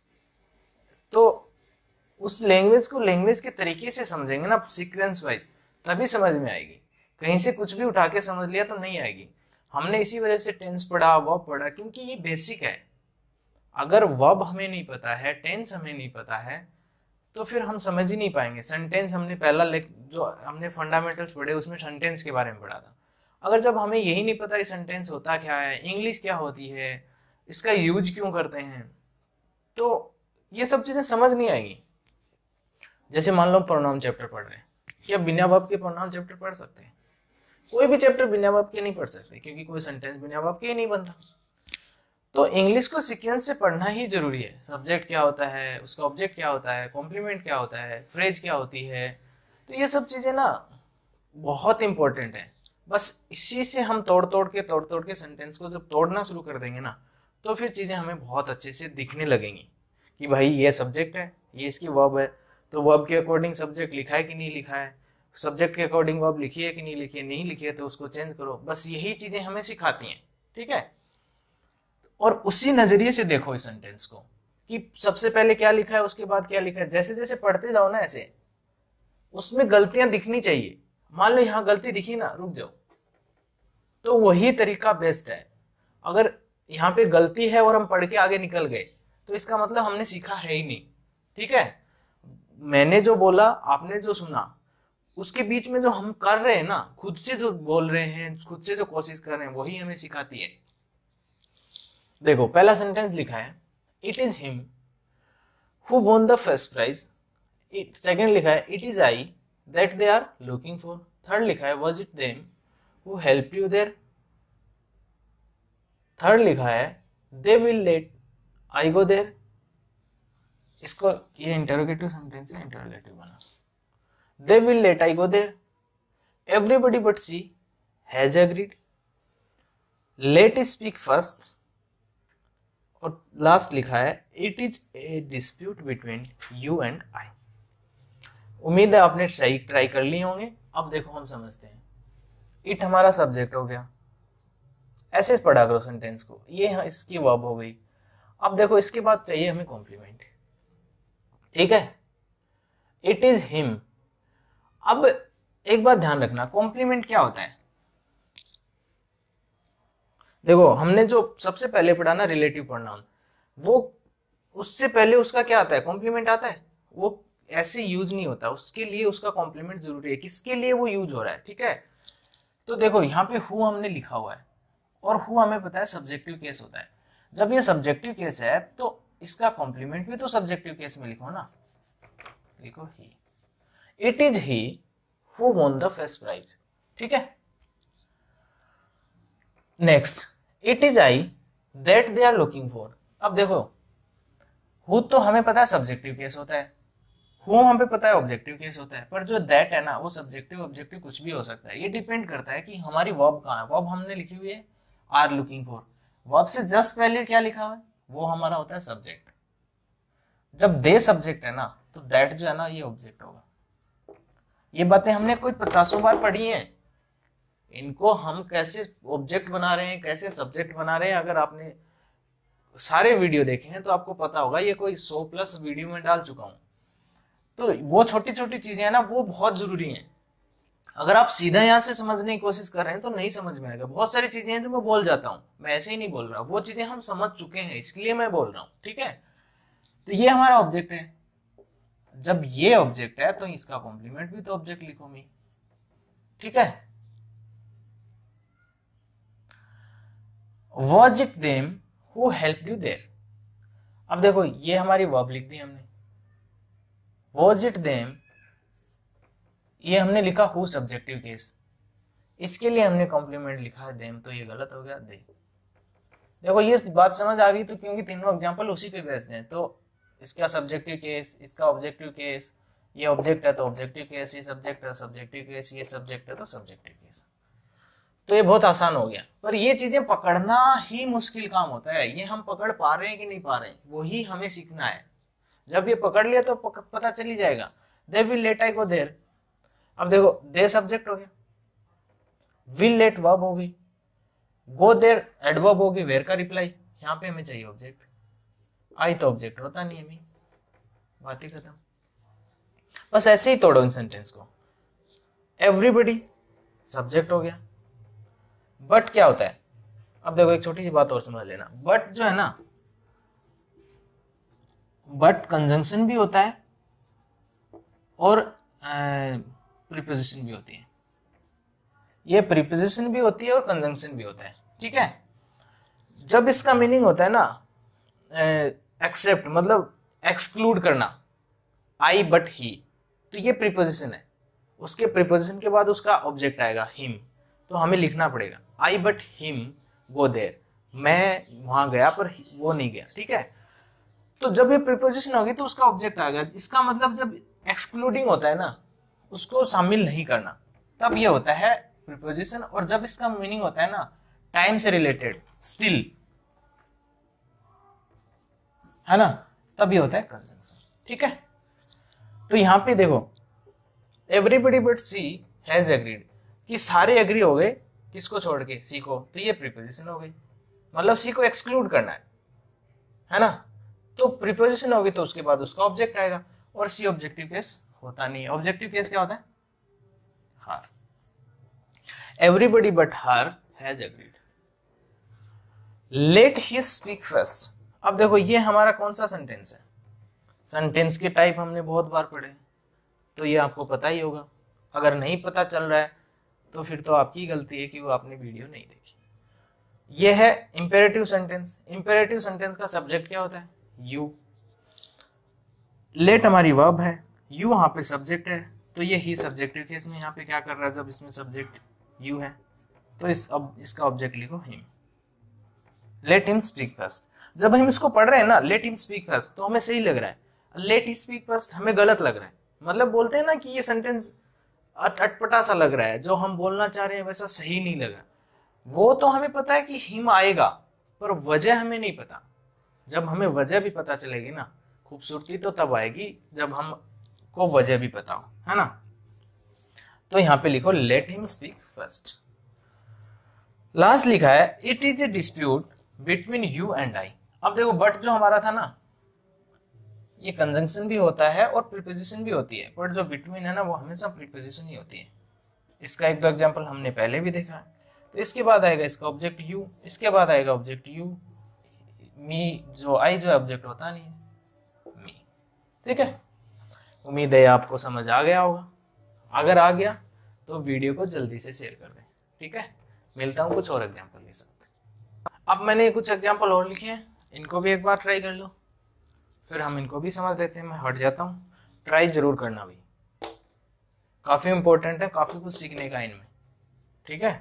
तो उस लैंग्वेज को लैंग्वेज के तरीके से समझेंगे ना, सीक्वेंस वाइज, तभी समझ में आएगी। कहीं से कुछ भी उठा के समझ लिया तो नहीं आएगी। हमने इसी वजह से टेंस पढ़ा, वर्ब पढ़ा, क्योंकि ये बेसिक है। अगर वर्ब हमें नहीं पता है, टेंस हमें नहीं पता है, तो फिर हम समझ ही नहीं पाएंगे। सेंटेंस हमने पहला जो हमने फंडामेंटल्स पढ़े उसमें सेंटेंस के बारे में पढ़ा था। अगर जब हमें यही नहीं पता कि सेंटेंस होता क्या है, इंग्लिश क्या होती है, इसका यूज क्यों करते हैं, तो ये सब चीजें समझ नहीं आएगी। जैसे मान लो प्रोनाउन चैप्टर पढ़ रहे हैं, क्या बिना वर्ब के प्रोनाउन चैप्टर पढ़ सकते हैं? कोई भी चैप्टर बिना वर्ब के नहीं पढ़ सकते, क्योंकि कोई सेंटेंस बिना वर्ब के ही नहीं बनता। तो इंग्लिश को सीक्वेंस से पढ़ना ही जरूरी है। सब्जेक्ट क्या होता है, उसका ऑब्जेक्ट क्या होता है, कॉम्प्लीमेंट क्या होता है, फ्रेज क्या होती है, तो ये सब चीजें ना बहुत इंपॉर्टेंट है। बस इसी से हम तोड़ तोड़ के सेंटेंस को जब तोड़ना शुरू कर देंगे ना, तो फिर चीजें हमें बहुत अच्छे से दिखने लगेंगी कि भाई ये सब्जेक्ट है, ये इसकी वर्ब है, तो वर्ब के अकॉर्डिंग सब्जेक्ट लिखा है कि नहीं लिखा है, सब्जेक्ट के अकॉर्डिंग वर्ब लिखी है कि नहीं लिखी है, नहीं लिखी है तो उसको चेंज करो। बस यही चीजें हमें सिखाती हैं, ठीक है। और उसी नजरिए से देखो इस सेंटेंस को कि सबसे पहले क्या लिखा है, उसके बाद क्या लिखा है। जैसे जैसे पढ़ते जाओ ना, ऐसे उसमें गलतियां दिखनी चाहिए। मान लो यहां गलती दिखी ना, रुक जाओ, तो वही तरीका बेस्ट है। अगर यहाँ पे गलती है और हम पढ़ के आगे निकल गए, तो इसका मतलब हमने सीखा है ही नहीं, ठीक है। मैंने जो बोला, आपने जो सुना, उसके बीच में जो हम कर रहे हैं ना, खुद से जो बोल रहे हैं, खुद से जो कोशिश कर रहे हैं, वही हमें सिखाती है। देखो पहला सेंटेंस लिखा है, it is him who won the first prize. Second लिखा है, it is I that they are looking for. Third लिखा है, was it them who help you there. Third लिखा है, they will let I go there. इसको, ये interrogative sentence है, interrogative बना। They will let I go there, everybody but she has agreed, let speak first, और last लिखा है it is a dispute between you and I. उम्मीद है आपने ट्राई कर लिए होंगे। अब देखो हम समझते हैं, इट हमारा सब्जेक्ट हो गया, ऐसे पढ़ा करो सेंटेंस को, ये इसकी वर्ब हो गई। अब देखो इसके बाद चाहिए हमें कॉम्प्लीमेंट, ठीक है, इट इज हिम। अब एक बात ध्यान रखना, कॉम्प्लीमेंट क्या होता है। देखो हमने जो सबसे पहले पढ़ा ना रिलेटिव प्रोनाउन, वो उससे पहले उसका क्या आता है, कॉम्प्लीमेंट आता है। वो ऐसे यूज नहीं होता, उसके लिए उसका कॉम्प्लीमेंट जरूरी है, किसके लिए वो यूज हो रहा है, ठीक है। तो देखो यहाँ पे हु हमने लिखा हुआ है, और हु हमें पता है सब्जेक्टिव केस होता है। जब ये सब्जेक्टिव केस है तो इसका कॉम्प्लीमेंट भी तो सब्जेक्टिव केस में लिखो ना, लिखो he. It is he who won the first prize, ठीक है। Next, it is I that they are looking for. अब देखो हु तो हमें पता है सब्जेक्टिव केस होता है, हु हमें पता है ऑब्जेक्टिव केस होता है, पर जो दैट है ना वो सब्जेक्टिव ऑब्जेक्टिव कुछ भी हो सकता है। ये डिपेंड करता है कि हमारी वर्ब कहाँ है। वर्ब हमने लिखी हुई है आर लुकिंग फॉर, वर्ब से जस्ट पहले क्या लिखा हुआ है, वो हमारा होता है सब्जेक्ट। जब दे सब्जेक्ट है ना तो दैट जो है ना ये ऑब्जेक्ट होगा। ये बातें हमने कोई 50 बार पढ़ी हैं, इनको हम कैसे ऑब्जेक्ट बना रहे हैं, कैसे सब्जेक्ट बना रहे हैं, अगर आपने सारे वीडियो देखे हैं तो आपको पता होगा। ये कोई 100+ वीडियो में डाल चुका हूं। तो वो छोटी छोटी चीजें हैं ना वो बहुत जरूरी हैं। अगर आप सीधा यहाँ से समझने की कोशिश कर रहे हैं तो नहीं समझ में आएगा। बहुत सारी चीजें हैं जो मैं बोल जाता हूँ, मैं ऐसे ही नहीं बोल रहा, वो चीजें हम समझ चुके हैं इसलिए मैं बोल रहा हूँ, ठीक है। तो ये हमारा ऑब्जेक्ट है। जब ये ऑब्जेक्ट है तो इसका कॉम्प्लीमेंट भी तो ऑब्जेक्ट लिखो मी, ठीक है। Was it them who helped you there? अब देखो ये हमारी वर्ब लिख दी हमने, Was it them, ये हमने लिखा हु सब्जेक्टिव केस, इसके लिए हमने कॉम्प्लीमेंट लिखा है देम, तो ये गलत हो गया दे। देखो ये बात समझ आ गई, तो क्योंकि तीनों एग्जांपल उसी पे बेस्ड हैं, तो इसका सब्जेक्टिव केस, इसका ऑब्जेक्टिव केस, ये ऑब्जेक्ट है तो ऑब्जेक्टिव केस, ये सब्जेक्ट है सब्जेक्टिव केस, ये सब्जेक्ट है तो सब्जेक्टिव केस। तो ये बहुत आसान हो गया। पर ये चीजें पकड़ना ही मुश्किल काम होता है। ये हम पकड़ पा रहे हैं कि नहीं पा रहे हैं, वही हमें सीखना है। जब ये पकड़ लिया तो पता चल ही जाएगा। They will let I go there, अब देखो दे सब्जेक्ट हो गया, विल लेट वर्ब हो गई, गो देयर एडवर्ब हो गई, वेयर का रिप्लाई। यहाँ पे हमें चाहिए ऑब्जेक्ट, आई तो ऑब्जेक्ट होता नहीं है, बात ही खत्म। बस ऐसे ही तोड़ो इन सेंटेंस को। एवरीबडी सब्जेक्ट हो गया, बट क्या होता है, अब देखो एक छोटी सी बात और समझ लेना। बट जो है ना, बट कंजंक्शन भी होता है और प्रीपोजिशन भी होती है। ये प्रीपोजिशन भी होती है और कंजंक्शन भी होता है, ठीक है। जब इसका मीनिंग होता है ना एक्सेप्ट, मतलब एक्सक्लूड करना, आई बट ही, तो ये प्रीपोजिशन है। उसके प्रीपोजिशन के बाद उसका ऑब्जेक्ट आएगा हिम, तो हमें लिखना पड़ेगा I but him go there, मैं वहां गया पर वो नहीं गया, ठीक है। तो जब ये प्रीपोजिशन होगी तो उसका ऑब्जेक्ट आ गया। इसका मतलब जब एक्सक्लूडिंग होता है ना, उसको शामिल नहीं करना, तब ये होता है प्रीपोजिशन। और जब इसका मीनिंग होता है ना टाइम से रिलेटेड, स्टिल, है ना, तब ये होता है कंजंक्शन, ठीक है। तो यहां पे देखो everybody but she has agreed, कि सारे एग्री हो गए, किसको छोड़ के, सी को, तो ये प्रीपोजिशन हो गई, मतलब सी को एक्सक्लूड करना है ना। तो प्रीपोजिशन होगी तो उसके बाद उसका ऑब्जेक्ट आएगा, और सी ऑब्जेक्टिव केस होता नहीं है। ऑब्जेक्टिव केस क्या होता है, her. Everybody but her has agreed, let he speak first. अब देखो ये हमारा कौन सा सेंटेंस है, सेंटेंस के टाइप हमने बहुत बार पढ़े, तो ये आपको पता ही होगा। अगर नहीं पता चल रहा है तो फिर तो आपकी गलती है कि वो आपने वीडियो नहीं देखी। ये है इंपेरेटिव सेंटेंस। इंपेरेटिव सेंटेंस का सब्जेक्ट क्या होता है, यू। लेट हमारी वर्ब है, यू वहां पे सब्जेक्ट है, तो ये ही सब्जेक्टिव केस में यहाँ पे क्या कर रहा है, जब इसमें सब्जेक्ट यू है तो इसका ऑब्जेक्ट लिखो him. Let him speak first, जब हम इसको पढ़ रहे हैं ना लेट हिम स्पीक फर्स्ट, तो हमें सही लग रहा है। लेट ही स्पीक फर्स्ट हमें गलत लग रहा है, मतलब बोलते हैं ना कि ये सेंटेंस अटपटा सा लग रहा है, जो हम बोलना चाह रहे हैं वैसा सही नहीं लग रहा। वो तो हमें पता है कि हिम आएगा, पर वजह हमें नहीं पता। जब हमें वजह भी पता चलेगी ना, खूबसूरती तो तब आएगी जब हम को वजह भी पता हो, है ना। तो यहां पे लिखो let him speak first. Last लिखा है it is a dispute between you and I. अब देखो बट जो हमारा था ना, ये कंजंक्शन भी होता है और प्रीपोजिशन भी होती है, बट जो बिटवीन है ना वो हमेशा प्रीपोजिशन ही होती है। इसका एक दो एग्जांपल हमने पहले भी देखा है। तो इसके बाद आएगा इसका ऑब्जेक्ट यू, इसके बाद आएगा ऑब्जेक्ट यू, मी जो आई जो ऑब्जेक्ट होता नहीं है मी। ठीक है, उम्मीद है आपको समझ आ गया होगा। अगर आ गया तो वीडियो को जल्दी से शेयर कर दें। ठीक है, मिलता हूँ कुछ और एग्जांपल के साथ। अब मैंने कुछ एग्जांपल और लिखे हैं, इनको भी एक बार ट्राई कर लो, फिर हम इनको भी समझ लेते हैं। मैं हट जाता हूँ, ट्राई जरूर करना भाई, काफी इंपॉर्टेंट है, काफी कुछ सीखने का इनमें। ठीक है,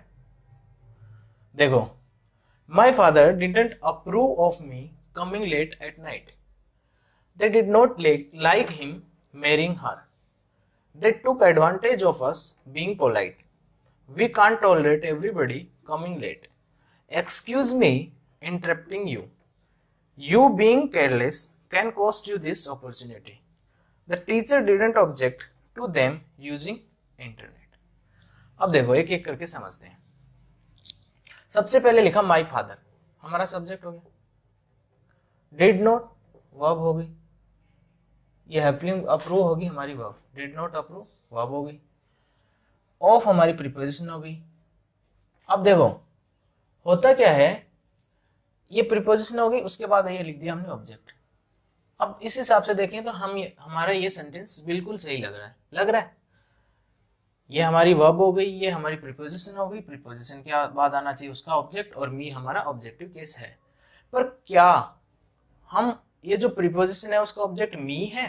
देखो my father didn't approve of me coming late at night, they did not like him marrying her, they took advantage of us being polite, we can't tolerate everybody coming late, excuse me interrupting you, you being careless can cost you this opportunity, the teacher didn't object to them using internet। अब देखो एक एक करके समझते हैं। सबसे पहले लिखा माई फादर, हमारा सब्जेक्ट हो गया, डिड नॉट वर्ब हो गई, ये हैपनिंग अप्रूव होगी हमारी verb, did not approve verb हो गई, ऑफ हमारी प्रीपोजिशन हो गई। अब देखो होता क्या है, ये प्रीपोजिशन हो गई, उसके बाद ये लिख दिया हमने ऑब्जेक्ट। अब इस हिसाब से देखें तो हमारा ये सेंटेंस बिल्कुल सही लग रहा है। ये हमारी वर्ब हो गई, ये हमारी प्रीपोजिशन हो गई, प्रीपोजिशन के बाद आना चाहिए उसका ऑब्जेक्ट, और मी हमारा ऑब्जेक्टिव केस है। पर क्या हम ये जो प्रीपोजिशन है उसका ऑब्जेक्ट मी है?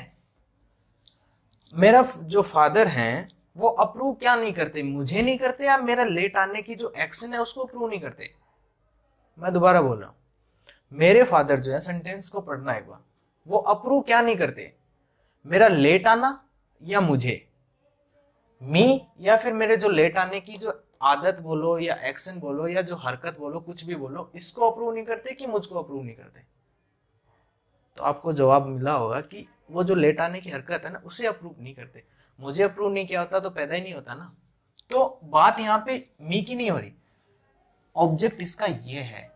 मेरा जो फादर है वो अप्रूव क्या नहीं करते, मुझे नहीं करते, या मेरा लेट आने की जो एक्शन है उसको अप्रूव नहीं करते? मैं दोबारा बोल रहा हूं, मेरे फादर जो है, सेंटेंस को पढ़ना एक बार, वो अप्रूव क्या नहीं करते, मेरा लेट आना या मुझे, मी, या फिर मेरे जो लेट आने की जो आदत बोलो या एक्शन बोलो या जो हरकत बोलो, कुछ भी बोलो, इसको अप्रूव नहीं करते कि मुझको अप्रूव नहीं करते? तो आपको जवाब मिला होगा कि वो जो लेट आने की हरकत है ना उसे अप्रूव नहीं करते। मुझे अप्रूव नहीं किया होता तो पैदा ही नहीं होता ना। तो बात यहाँ पे मी की नहीं हो रही, ऑब्जेक्ट इसका ये है,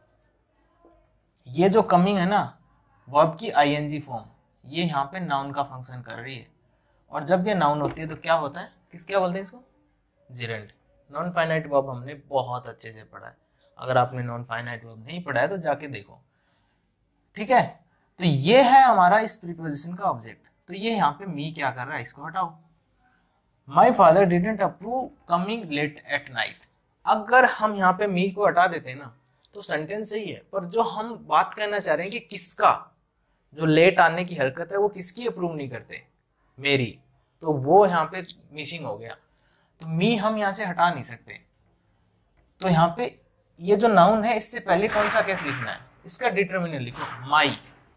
ये जो कमिंग है ना वर्ब की आईएनजी फॉर्म, ये यहाँ पे नाउन का फंक्शन कर रही है। और जब ये नाउन होती है तो क्या होता है, क्या बोलते हैं इसको, जिरेंड। नॉन फाइनाइट वर्ब हमने बहुत अच्छे से पढ़ा है, अगर आपने नॉन फाइनाइट वर्ब नहीं पढ़ा है तो जाके देखो। ठीक है, तो ये है हमारा इस प्रीपोजिशन का ऑब्जेक्ट। तो ये यहाँ पे मी क्या कर रहा है, इसको हटाओ। My father didn't approve coming late at night, अगर हम यहाँ पे मी को हटा देते हैं ना तो सेंटेंस सही है, पर जो हम बात करना चाह रहे हैं कि किसका जो लेट आने की हरकत है वो किसकी अप्रूव नहीं करते, मेरी, तो वो यहाँ पे मिसिंग हो गया। तो मी हम यहाँ से हटा नहीं सकते। तो यहाँ पे ये जो नाउन है इससे पहले कौन सा केस लिखना है, इसका डिटर्मिनर लिखो माई,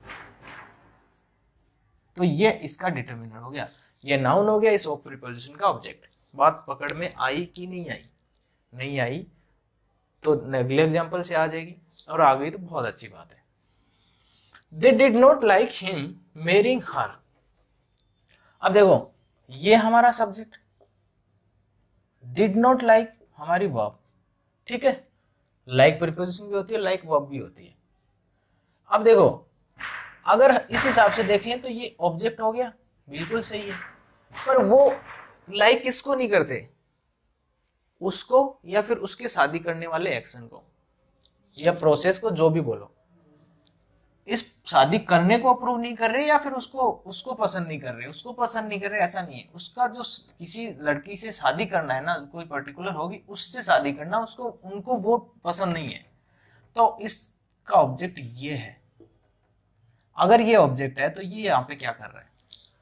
तो ये इसका डिटर्मिनर हो गया, ये नाउन हो गया, इस ऑफ प्रीपोजिशन का ऑब्जेक्ट। बात पकड़ में आई कि नहीं आई? नहीं आई तो अगले एग्जांपल से आ जाएगी, और आ गई तो बहुत अच्छी बात है। They did not like him marrying her। अब देखो ये हमारा सब्जेक्ट, डिड नॉट लाइक हमारी वर्ब। ठीक है, लाइक प्रीपोजिशन भी होती है, लाइक वर्ब भी होती है। अब देखो अगर इस हिसाब से देखें तो ये ऑब्जेक्ट हो गया, बिल्कुल सही है, पर वो लाइक किसको नहीं करते, उसको या फिर उसके शादी करने वाले एक्शन को या प्रोसेस को, जो भी बोलो। इस शादी करने को अप्रूव नहीं कर रहे या फिर उसको पसंद नहीं कर रहे, उसको पसंद नहीं कर रहे ऐसा नहीं है, उसका जो किसी लड़की से शादी करना है ना, कोई पर्टिकुलर होगी उससे शादी करना, उसको उनको वो पसंद नहीं है, तो इसका ऑब्जेक्ट ये है। अगर ये ऑब्जेक्ट है तो ये यहाँ पे क्या कर रहा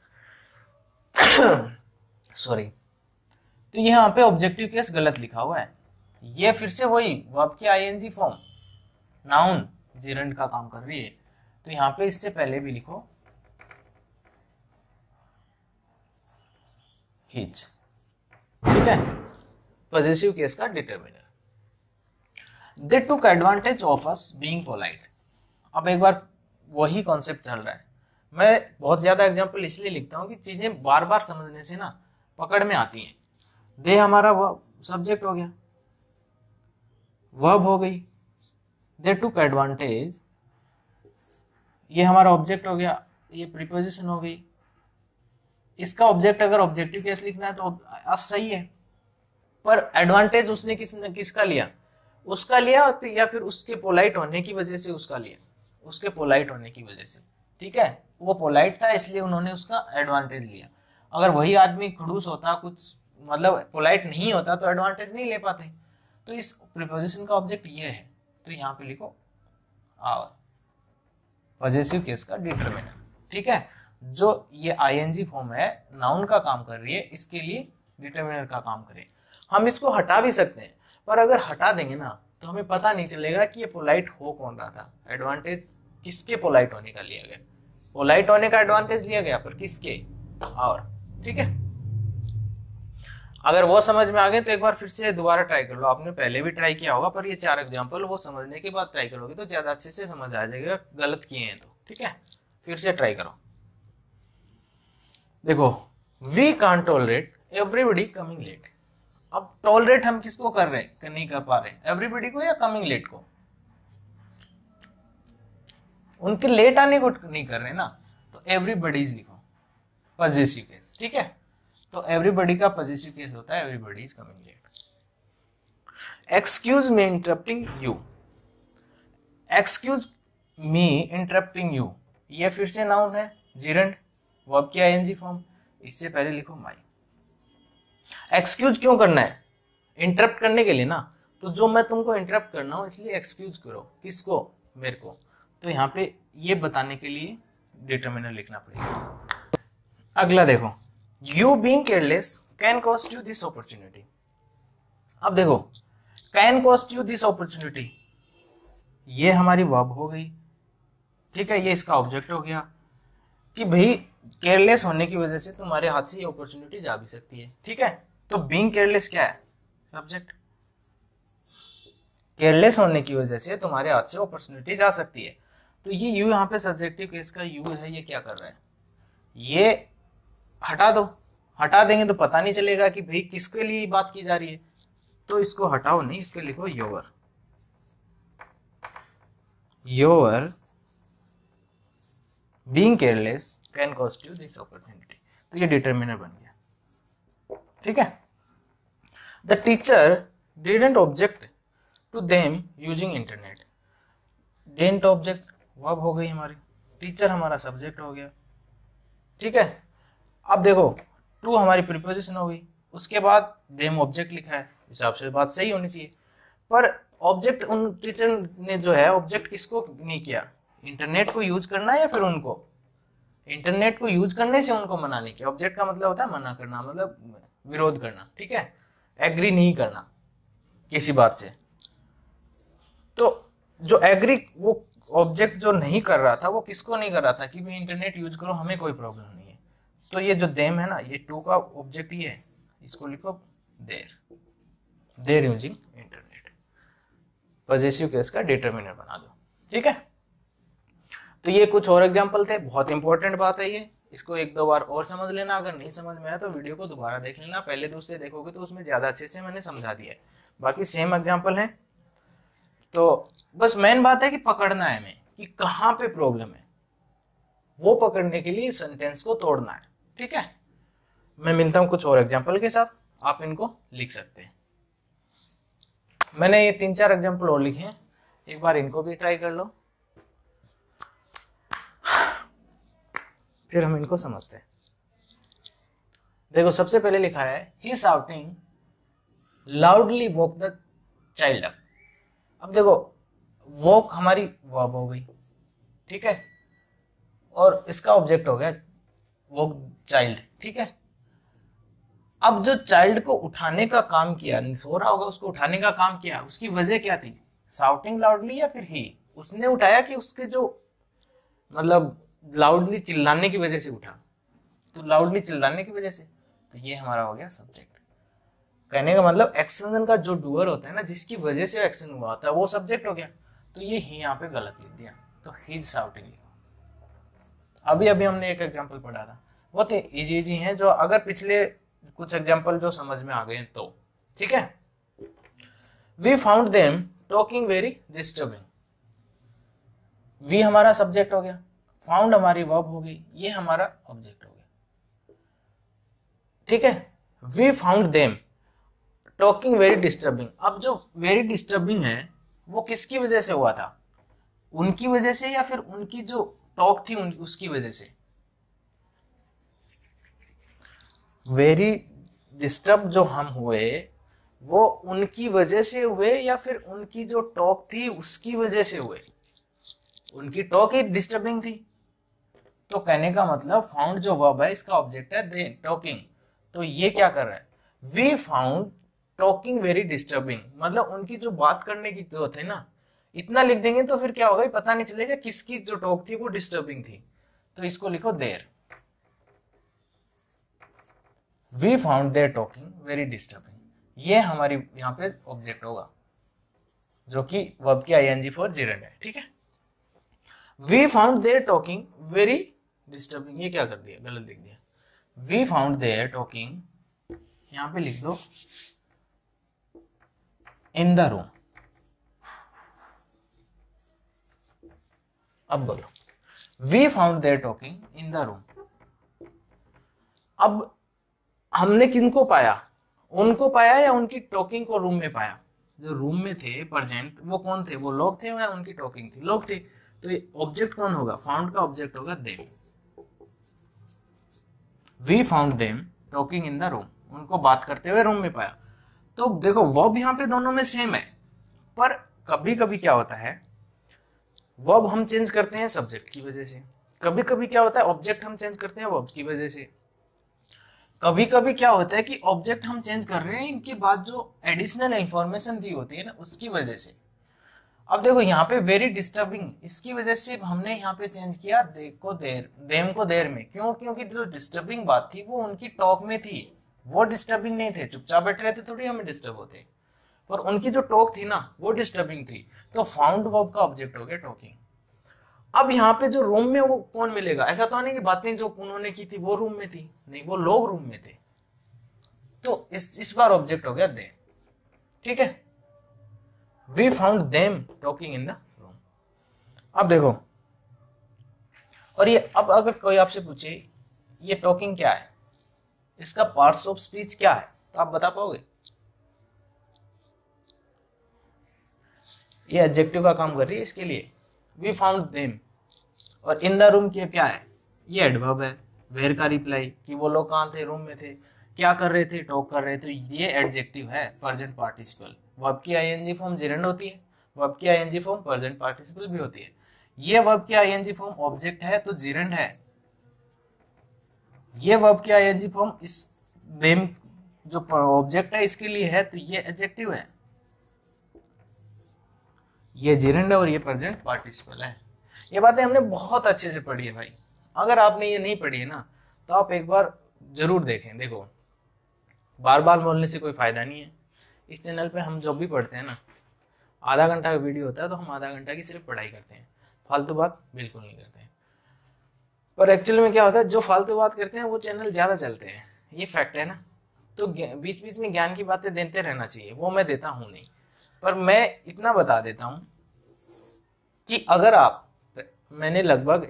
है सॉरी, तो यहाँ पे ऑब्जेक्टिव केस गलत लिखा हुआ है, ये फिर से वही वर्ब की आईएनजी फॉर्म नाउन जिरंड का काम कर रही है। तो यहाँ पे इससे पहले भी लिखो हिज, ठीक है, पॉजिटिव केस का determiner. They took advantage of us being polite. अब एक बार वही कॉन्सेप्ट चल रहा है, मैं बहुत ज्यादा एग्जांपल इसलिए लिखता हूँ कि चीजें बार बार समझने से ना पकड़ में आती हैं। दे हमारा सब्जेक्ट हो गया, वर्ब हो गई, दे टुक एडवांटेज ये हमारा ऑब्जेक्ट हो गया, ये प्रीपोजिशन हो गई। इसका ऑब्जेक्ट अगर ऑब्जेक्टिव केस लिखना है तो सही है, पर एडवांटेज उसने किसका लिया, उसका लिया, या फिर उसके पोलाइट होने की वजह से उसका लिया, उसके पोलाइट होने की वजह से, ठीक है, वो पोलाइट था इसलिए उन्होंने उसका एडवांटेज लिया। अगर वही आदमी खड़ूस होता, कुछ मतलब पोलाइट नहीं होता, तो एडवांटेज नहीं ले पाते। तो इस प्रीपोजिशन का ऑब्जेक्ट ये है, तो यहाँ पे लिखो आवर, पॉजिटिव केस का डिटरमिनर, ठीक है। जो ये आईएनजी फॉर्म है, नाउन का काम कर रही है, इसके लिए डिटरमिनर का काम करे। हम इसको हटा भी सकते हैं, पर अगर हटा देंगे ना तो हमें पता नहीं चलेगा कि ये पोलाइट हो कौन रहा था। एडवांटेज किसके पोलाइट होने का लिया गया, पोलाइट होने का एडवांटेज लिया गया, पर किसके, और, ठीक है। अगर वो समझ में आ गए तो एक बार फिर से दोबारा ट्राई कर लो। आपने पहले भी ट्राई किया होगा, पर ये 4 एग्जांपल वो समझने के बाद ट्राई करोगे तो ज्यादा अच्छे से समझ आ जाएगा, गलत किए हैं तो, ठीक है। फिर से ट्राई करो। देखो, we can't tolerate everybody coming late. अब टॉलरेट हम किसको कर रहे हैं, नहीं कर पा रहे, एवरीबडी को या कमिंग लेट को, उनके लेट आने को नहीं कर रहे ना, तो एवरीबडीज लिखो, पॉजिटिव केस, ठीक है। तो एवरीबडी का पॉजिटिव केस होता है everybody is coming late. Excuse me interrupting you, excuse me interrupting you, ये फिर से नाउन है, जिरंड, वर्ब की आईएनजी फॉर्म, इससे पहले लिखो माई। एक्सक्यूज क्यों करना है, इंटरप्ट करने के लिए ना, तो जो मैं तुमको इंटरप्ट करना हूं इसलिए एक्सक्यूज करो, किसको, मेरे को। तो यहाँ पे ये बताने के लिए डिटरमिनर लिखना पड़ेगा। अगला देखो, you being careless can cost you this opportunity. अब देखो, can cost you this opportunity, ये हमारी वर्ब हो गई, ठीक है, ये इसका ऑब्जेक्ट हो गया कि भाई केयरलेस होने की वजह से तुम्हारे हाथ से ये अपॉर्चुनिटी जा भी सकती है, ठीक है। तो बीइंग केयरलेस क्या है, सब्जेक्ट, केयरलेस होने की वजह से तुम्हारे हाथ से अपॉर्चुनिटी जा सकती है। तो ये यू यहाँ पे सब्जेक्टिव केस का यू है, ये क्या कर रहा है, ये हटा दो, हटा देंगे तो पता नहीं चलेगा कि भाई किसके लिए बात की जा रही है, तो इसको हटाओ नहीं, इसके लिखो your, your being careless can cost you this opportunity. तो ये डिटरमिनर बन गया, ठीक है। The teacher didn't object to them using internet, didn't object verb हो गई हमारी, टीचर हमारा सब्जेक्ट हो गया, ठीक है। अब देखो, टू हमारी प्रीपोजिशन हो गई, उसके बाद देम ऑब्जेक्ट लिखा है, हिसाब से बात सही होनी चाहिए। पर ऑब्जेक्ट उन टीचर ने जो है ऑब्जेक्ट किसको नहीं किया, इंटरनेट को यूज करना है या फिर उनको, इंटरनेट को यूज करने से उनको मना नहीं किया। ऑब्जेक्ट का मतलब होता है मना करना, मतलब विरोध करना, ठीक है, एग्री नहीं करना किसी बात से। तो जो एग्री, वो ऑब्जेक्ट जो नहीं कर रहा था वो किसको नहीं कर रहा था कि भाई इंटरनेट यूज करो, हमें कोई प्रॉब्लम नहीं है। तो ये जो देम है ना, ये टू का ऑब्जेक्ट ये है, इसको लिखो their, their using internet, positive case का डिटरमिनर बना दो, ठीक है। तो ये कुछ और एग्जांपल थे, बहुत इंपॉर्टेंट बात है ये, इसको 1-2 बार और समझ लेना। अगर नहीं समझ में आया तो वीडियो को दोबारा देख लेना, पहले दूसरे देखोगे तो उसमें ज्यादा अच्छे से मैंने समझा दिया है। बाकी सेम एग्जांपल है, तो बस मेन बात है कि पकड़ना है हमें कि कहाँ पे प्रॉब्लम है, वो पकड़ने के लिए सेंटेंस को तोड़ना है, ठीक है। मैं मिलता हूं कुछ और एग्जांपल के साथ, आप इनको लिख सकते हैं। मैंने ये 3-4 एग्जांपल और लिखे हैं, एक बार इनको भी ट्राई कर लो, फिर हम इनको समझते हैं। देखो, सबसे पहले लिखा है he shouting loudly woke the child up. अब देखो, वोक हमारी वर्ब हो गई, ठीक है, और इसका ऑब्जेक्ट हो गया वोक चाइल्ड, ठीक है। अब जो चाइल्ड को उठाने का काम किया, सो रहा होगा, उसको उठाने का काम किया, उसकी वजह क्या थी, शाउटिंग लाउडली या फिर ही, उसने उठाया कि उसके जो मतलब लाउडली चिल्लाने की वजह से उठा, तो लाउडली चिल्लाने की वजह से, तो ये हमारा हो गया सब्जेक्ट। कहने का मतलब एक्शन का जो डूअर होता है ना, जिसकी वजह से एक्शन हुआ होता है, वो सब्जेक्ट हो गया। तो ये ही यहाँ पे गलत लिख दिया, तो ही इज शाउटिंग लिखो। अभी अभी हमने एक एग्जाम्पल पढ़ा था, बहुत इजी इजी है, जो अगर पिछले कुछ एग्जाम्पल जो समझ में आ गए तो ठीक है। We found them talking very disturbing. We हमारा सब्जेक्ट हो गया, फाउंड हमारी वर्ब हो गई, ये हमारा ऑब्जेक्ट हो गया। ठीक है, we found them talking very disturbing. अब जो वेरी डिस्टर्बिंग है वो किसकी वजह से हुआ था, उनकी वजह से या फिर उनकी जो टॉक थी उसकी वजह से। वेरी डिस्टर्ब जो हम हुए वो उनकी वजह से हुए या फिर उनकी जो टॉक थी उसकी वजह से हुए। उनकी टॉक ही डिस्टर्बिंग थी। तो कहने का मतलब फाउंड जो वर्ब है इसका ऑब्जेक्ट है दे टॉकिंग। तो ये क्या कर रहा है, we found talking very disturbing, मतलब उनकी जो बात करने की जो थे ना, इतना लिख देंगे तो फिर क्या होगा, पता नहीं चलेगा किसकी जो टॉक थी वो डिस्टर्बिंग थी। तो इसको लिखो their. We found their talking very disturbing, ये हमारी यहाँ पे ऑब्जेक्ट होगा जो कि वर्ब की आईएनजी फॉर जिरेंड है। ठीक है, we found their talking very disturbing, ये क्या कर दिया, गलत लिख दिया। वी फाउंड देयर टॉकिंग, यहां पे लिख दो इन द रूम। अब बोलो, we found their talking in the room. अब हमने किनको पाया, उनको पाया या उनकी टॉकिंग को रूम में पाया। जो रूम में थे प्रेजेंट वो कौन थे, वो लोग थे या उनकी टॉकिंग थी, लोग थे। तो ये ऑब्जेक्ट कौन होगा, फाउंड का ऑब्जेक्ट होगा them. We found them talking in the room, उनको बात करते हुए रूम में पाया। तो देखो वर्ब यहाँ पे दोनों में सेम है, पर कभी कभी क्या होता है वर्ब हम चेंज करते हैं सब्जेक्ट की वजह से, कभी कभी क्या होता है ऑब्जेक्ट हम चेंज करते हैं वर्ब की वजह से, कभी कभी क्या होता है कि ऑब्जेक्ट हम चेंज कर रहे हैं इनके बाद जो एडिशनल इंफॉर्मेशन दी होती है ना उसकी वजह से। अब देखो यहाँ पे वेरी डिस्टर्बिंग, इसकी वजह से हमने यहाँ पे चेंज किया देखो देर, देम को देर में। क्यों, क्योंकि जो डिस्टर्बिंग बात थी वो उनकी टॉक में थी, वो डिस्टर्बिंग नहीं थे। चुपचाप बैठे रहते थोड़ी हमें डिस्टर्ब होते, पर उनकी जो टॉक थी ना वो डिस्टर्बिंग थी। तो फाउंड वर्ब का ऑब्जेक्ट हो गया टॉकिंग। अब यहाँ पे जो रूम में वो कौन मिलेगा, ऐसा तो नहीं कि बातें जो उन्होंने की थी वो रूम में थी, नहीं, वो लोग रूम में थे। तो इस बार ऑब्जेक्ट हो गया दे। ठीक है, we found them talking in the room. अब देखो, और ये अब अगर कोई आपसे पूछे ये टॉकिंग क्या है, इसका पार्ट्स ऑफ स्पीच क्या है, तो आप बता पाओगे। ये एडजेक्टिव का काम कर रही है इसके लिए। वी फाउंड देम और इन द रूम क्या है, ये एडवर्ब है, वेयर का रिप्लाई कि वो लोग कहाँ थे, रूम में थे, क्या कर रहे थे, टॉक कर रहे थे। ये एडजेक्टिव है प्रेजेंट पार्टिसिपल। वर्ब की आईएनजी फॉर्म जेरेंड होती है, वर्ब की आईएनजी फॉर्म प्रेजेंट पार्टिसिपल भी होती है। ये वर्ब की आईएनजी फॉर्म ऑब्जेक्ट है तो जेरेंड है। ये वर्ब की आईएनजी फॉर्म इस देम जो ऑब्जेक्ट है इसके लिए है तो ये एडजेक्टिव है, ये जेरेंड है और ये प्रेजेंट पार्टिसिपल है। ये बातें हमने बहुत अच्छे से पढ़ी है भाई। अगर आपने ये नहीं पढ़ी है ना तो आप एक बार जरूर देखें। देखो बार बार बोलने से कोई फायदा नहीं है। इस चैनल पे हम जो भी पढ़ते हैं ना, आधा घंटा का वीडियो होता है तो हम आधा घंटा की सिर्फ पढ़ाई करते हैं, फालतू बात बिल्कुल नहीं करते हैं। पर एक्चुअली में क्या होता है, जो फालतू बात करते हैं वो चैनल ज्यादा चलते हैं, ये फैक्ट है ना। तो बीच बीच में ज्ञान की बातें देते रहना चाहिए, वो मैं देता हूँ नहीं, पर मैं इतना बता देता हूँ कि अगर आप, मैंने लगभग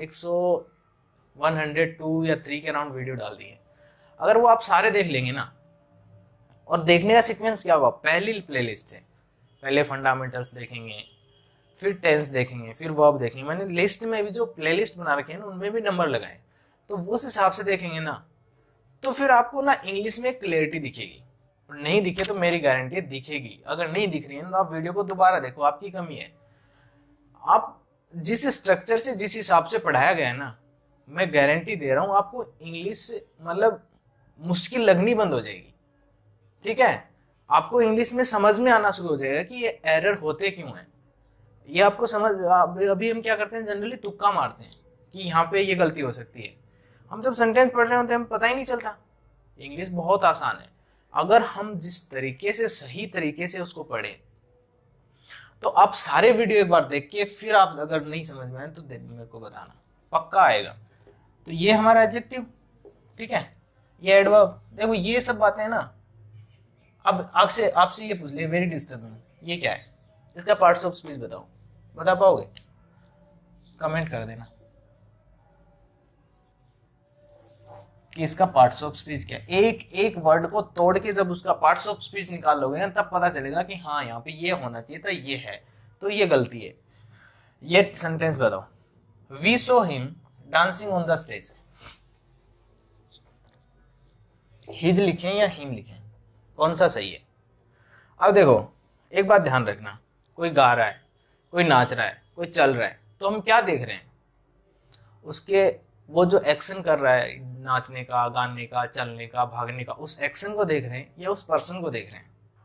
102 या 3 के अराउंड वीडियो डाल दिए, अगर वो आप सारे देख लेंगे ना, और देखने का सीक्वेंस क्या होगा, पहली प्लेलिस्ट है, पहले फंडामेंटल्स देखेंगे, फिर टेंस देखेंगे, फिर वर्ब देखेंगे। मैंने लिस्ट में भी जो प्लेलिस्ट बना रखे हैं ना उनमें भी नंबर लगाए, तो वो उस हिसाब से देखेंगे ना तो फिर आपको ना इंग्लिश में क्लियरिटी दिखेगी। नहीं दिखे तो मेरी गारंटी है दिखेगी। अगर नहीं दिख रही है तो आप वीडियो को दोबारा देखो, आपकी कमी है। आप जिस स्ट्रक्चर से जिस हिसाब से पढ़ाया गया है ना, मैं गारंटी दे रहा हूं आपको इंग्लिश मतलब मुश्किल लगनी बंद हो जाएगी। ठीक है, आपको इंग्लिश में समझ में आना शुरू हो जाएगा कि ये एरर होते क्यों हैं। ये आपको समझ, अभी हम क्या करते हैं जनरली तुक्का मारते हैं कि यहाँ पे ये गलती हो सकती है। हम जब सेंटेंस पढ़ रहे होते हैं हमें पता ही नहीं चलता इंग्लिश बहुत आसान है, अगर हम जिस तरीके से सही तरीके से उसको पढ़ें। तो आप सारे वीडियो एक बार देख के फिर आप अगर नहीं समझ में आए तो मेरे को बताना, पक्का आएगा। तो ये हमारा एडजेक्टिव, ठीक है, ये एडवर्ब। देखो ये सब बातें हैं ना। अब आपसे ये पूछ लिया वेरी डिस्टर्बिंग, ये क्या है, इसका पार्ट्स ऑफ स्पीच बताओ, बता पाओगे? कमेंट कर देना कि इसका पार्ट्स ऑफ स्पीच क्या है। एक एक वर्ड को तोड़ के जब उसका पार्ट्स ऑफ स्पीच निकाल लोगे ना, तब पता चलेगा कि हाँ यहाँ पे ये होना चाहिए था, ये है, तो ये गलती है। ये सेंटेंस बताओ, we saw him dancing on the stage. His लिखें या हिम लिखें, कौन सा सही है? अब देखो एक बात ध्यान रखना, कोई गा रहा है, कोई नाच रहा है, कोई चल रहा है, तो हम क्या देख रहे हैं? उसके वो जो एक्शन कर रहा है, नाचने का, गाने का, चलने का, भागने का, उस एक्शन को देख रहे हैं या उस पर्सन को देख रहे हैं?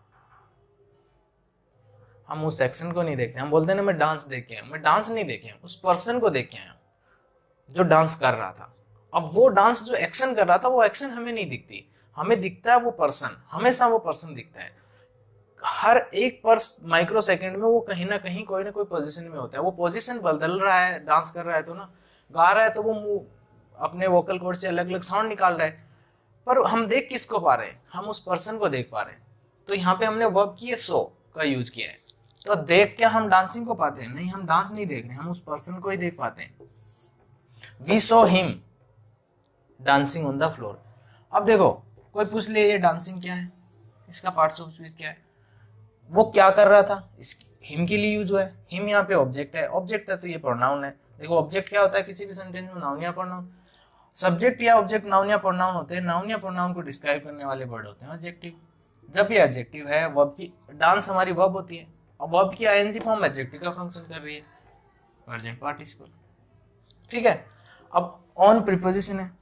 हम उस एक्शन को नहीं देखते, हम बोलते हैं ना मैं डांस देख के आया। मैं डांस नहीं देखे, उस पर्सन को देख के आया जो डांस कर रहा था। अब वो डांस जो एक्शन कर रहा था, वो एक्शन हमें नहीं दिखती, हमें दिखता है वो पर्सन, हमेशा वो पर्सन दिखता है। हर एक माइक्रो सेकंड में वो कहीं ना कहीं कोई ना कोई पोजीशन में होता है। वो पोजीशन बदल रहा है, डांस कर रहा है तो ना, गा रहा है तो वो मुंह अपने वोकल कॉर्ड से अलग अलग साउंड निकाल रहा है, पर हम देख किसको पा रहे हैं? हम उस पर्सन को देख पा रहे हैं। तो यहाँ पे हमने वर्ब की सो का यूज किया है। तो देख के हम डांसिंग को पाते हैं? नहीं, हम डांस नहीं देख रहे, हम उस पर्सन को ही देख पाते हैं। We saw him dancing on the floor. अब देखो कोई पूछ ले ये डांसिंग क्या है, इसका पार्ट्स ऑफ स्पीच क्या है, वो क्या कर रहा था, इस हिम के लिए यूज हुआ है। हिम यहाँ पे ऑब्जेक्ट है, ऑब्जेक्ट है तो ये प्रोनाउन है। देखो ऑब्जेक्ट क्या होता है किसी भी सेंटेंस में? नाउन या प्रोनाउन। सब्जेक्ट या ऑब्जेक्ट नाउन या प्रोनाउन होते हैं। नाउन या प्रोनाउन को डिस्क्राइब करने वाले वर्ड होते हैं एडजेक्टिव। जब ये एडजेक्टिव है, वर्ब की डांस हमारी वर्ब होती है, और वर्ब की आईएनजी फॉर्म एडजेक्टिव का फंक्शन कर रही है, प्रेजेंट पार्टिसिपल, ठीक है। अब ऑन प्रीपोजिशन है,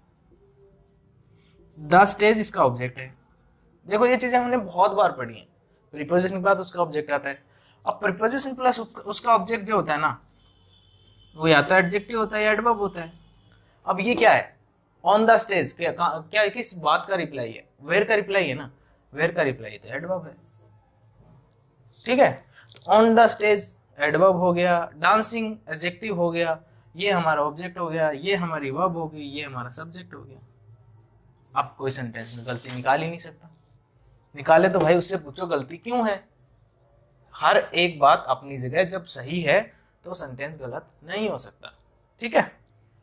द स्टेज इसका ऑब्जेक्ट है। देखो ये चीजें हमने बहुत बार पढ़ी हैं। प्रीपोजिशन के बाद उसका ऑब्जेक्ट आता है। अब प्रीपोजिशन प्लस उसका ऑब्जेक्ट जो होता है ना, वो या तो एडजेक्टिव होता है या एडवर्ब होता है। अब ये क्या है? ऑन द स्टेज क्या किस बात का रिप्लाई है? वेयर का रिप्लाई है ना, वेयर का रिप्लाई तो एडवर्ब है, ठीक है। ऑन द स्टेज एडवर्ब हो गया, डांसिंग एडजेक्टिव हो गया, ये हमारा ऑब्जेक्ट हो गया, ये हमारी वर्ब हो गई, ये हमारा सब्जेक्ट हो गया। अब कोई सेंटेंस में गलती निकाल ही नहीं सकता। निकाले तो भाई उससे पूछो गलती क्यों है। हर एक बात अपनी जगह जब सही है तो सेंटेंस गलत नहीं हो सकता, ठीक है।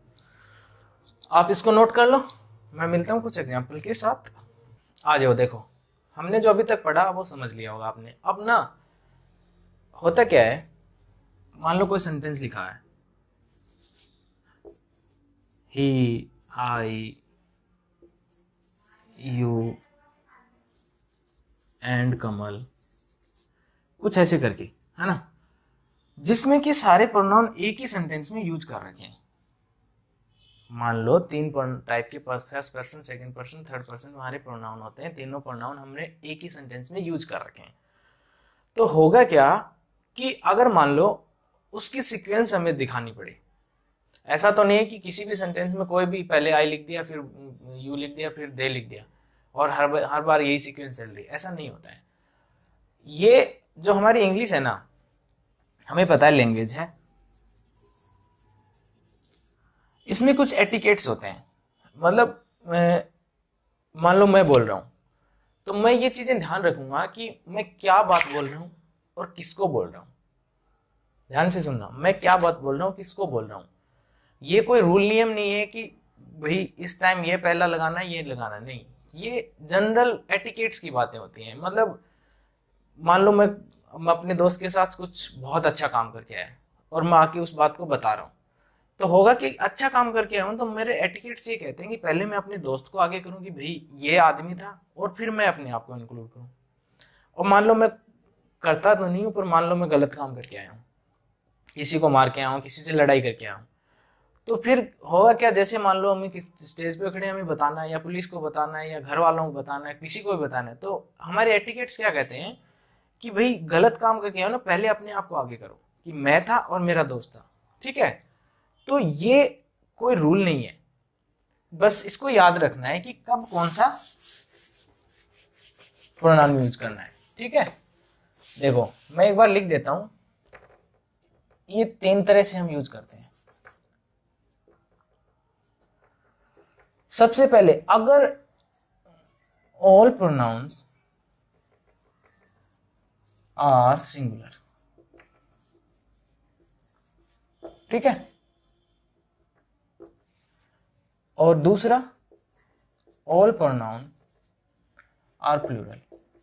आप इसको नोट कर लो, मैं मिलता हूं कुछ एग्जांपल के साथ। आ जाओ, देखो हमने जो अभी तक पढ़ा वो समझ लिया होगा आपने। अब ना होता क्या है, मान लो कोई सेंटेंस लिखा है, ही, आई, यू एंड कमल, कुछ ऐसे करके, है ना, जिसमें कि सारे प्रोनाउन एक ही सेंटेंस में यूज कर रखे हैं। मान लो 3 टाइप के first person, second person, third person हमारे प्रोनाउन होते हैं। तीनों प्रोनाउन हमने एक ही सेंटेंस में यूज कर रखे हैं। तो होगा क्या कि अगर मान लो उसकी सीक्वेंस हमें दिखानी पड़े, ऐसा तो नहीं है कि किसी भी सेंटेंस में कोई भी पहले आई लिख दिया, फिर यू लिख दिया, फिर दे लिख दिया और हर बार यही सीक्वेंस चल रही है, ऐसा नहीं होता है। ये जो हमारी इंग्लिश है ना, हमें पता है लैंग्वेज है, इसमें कुछ एटिकेट्स होते हैं। मतलब मान लो मैं बोल रहा हूं, तो मैं ये चीजें ध्यान रखूंगा कि मैं क्या बात बोल रहा हूं और किसको बोल रहा हूं। ध्यान से सुनना, मैं क्या बात बोल रहा हूं, किसको बोल रहा हूं। ये कोई रूल नियम नहीं है कि भाई इस टाइम ये पहला लगाना है, ये लगाना नहीं। ये जनरल एटिकेट्स की बातें होती हैं। मतलब मान लो मैं अपने दोस्त के साथ कुछ बहुत अच्छा काम करके आया और मैं आके उस बात को बता रहा हूँ, तो होगा कि अच्छा काम करके आया हूँ, तो मेरे एटिकेट्स ये कहते हैं कि पहले मैं अपने दोस्त को आगे करूँ कि भाई ये आदमी था, और फिर मैं अपने आप को इंक्लूड करूँ। और मान लो मैं करता तो नहीं हूँ, पर मान लो मैं गलत काम करके आया हूँ, किसी को मार के आया हूँ, किसी से लड़ाई करके आया हूँ, तो फिर होगा क्या, जैसे मान लो हमें किस स्टेज पे खड़े हमें बताना है, या पुलिस को बताना है, या घर वालों को बताना है, किसी को भी बताना है, तो हमारे एटिकेट्स क्या कहते हैं कि भाई गलत काम करके आओ ना, पहले अपने आप को आगे करो कि मैं था और मेरा दोस्त था, ठीक है। तो ये कोई रूल नहीं है, बस इसको याद रखना है कि कब कौन सा प्रोनाउन यूज करना है। ठीक है, देखो मैं एक बार लिख देता हूं, ये 3 तरह से हम यूज करते हैं। सबसे पहले, अगर ऑल प्रोनाउंस आर सिंगुलर, ठीक है, और दूसरा ऑल प्रोनाउन आर प्लूरल,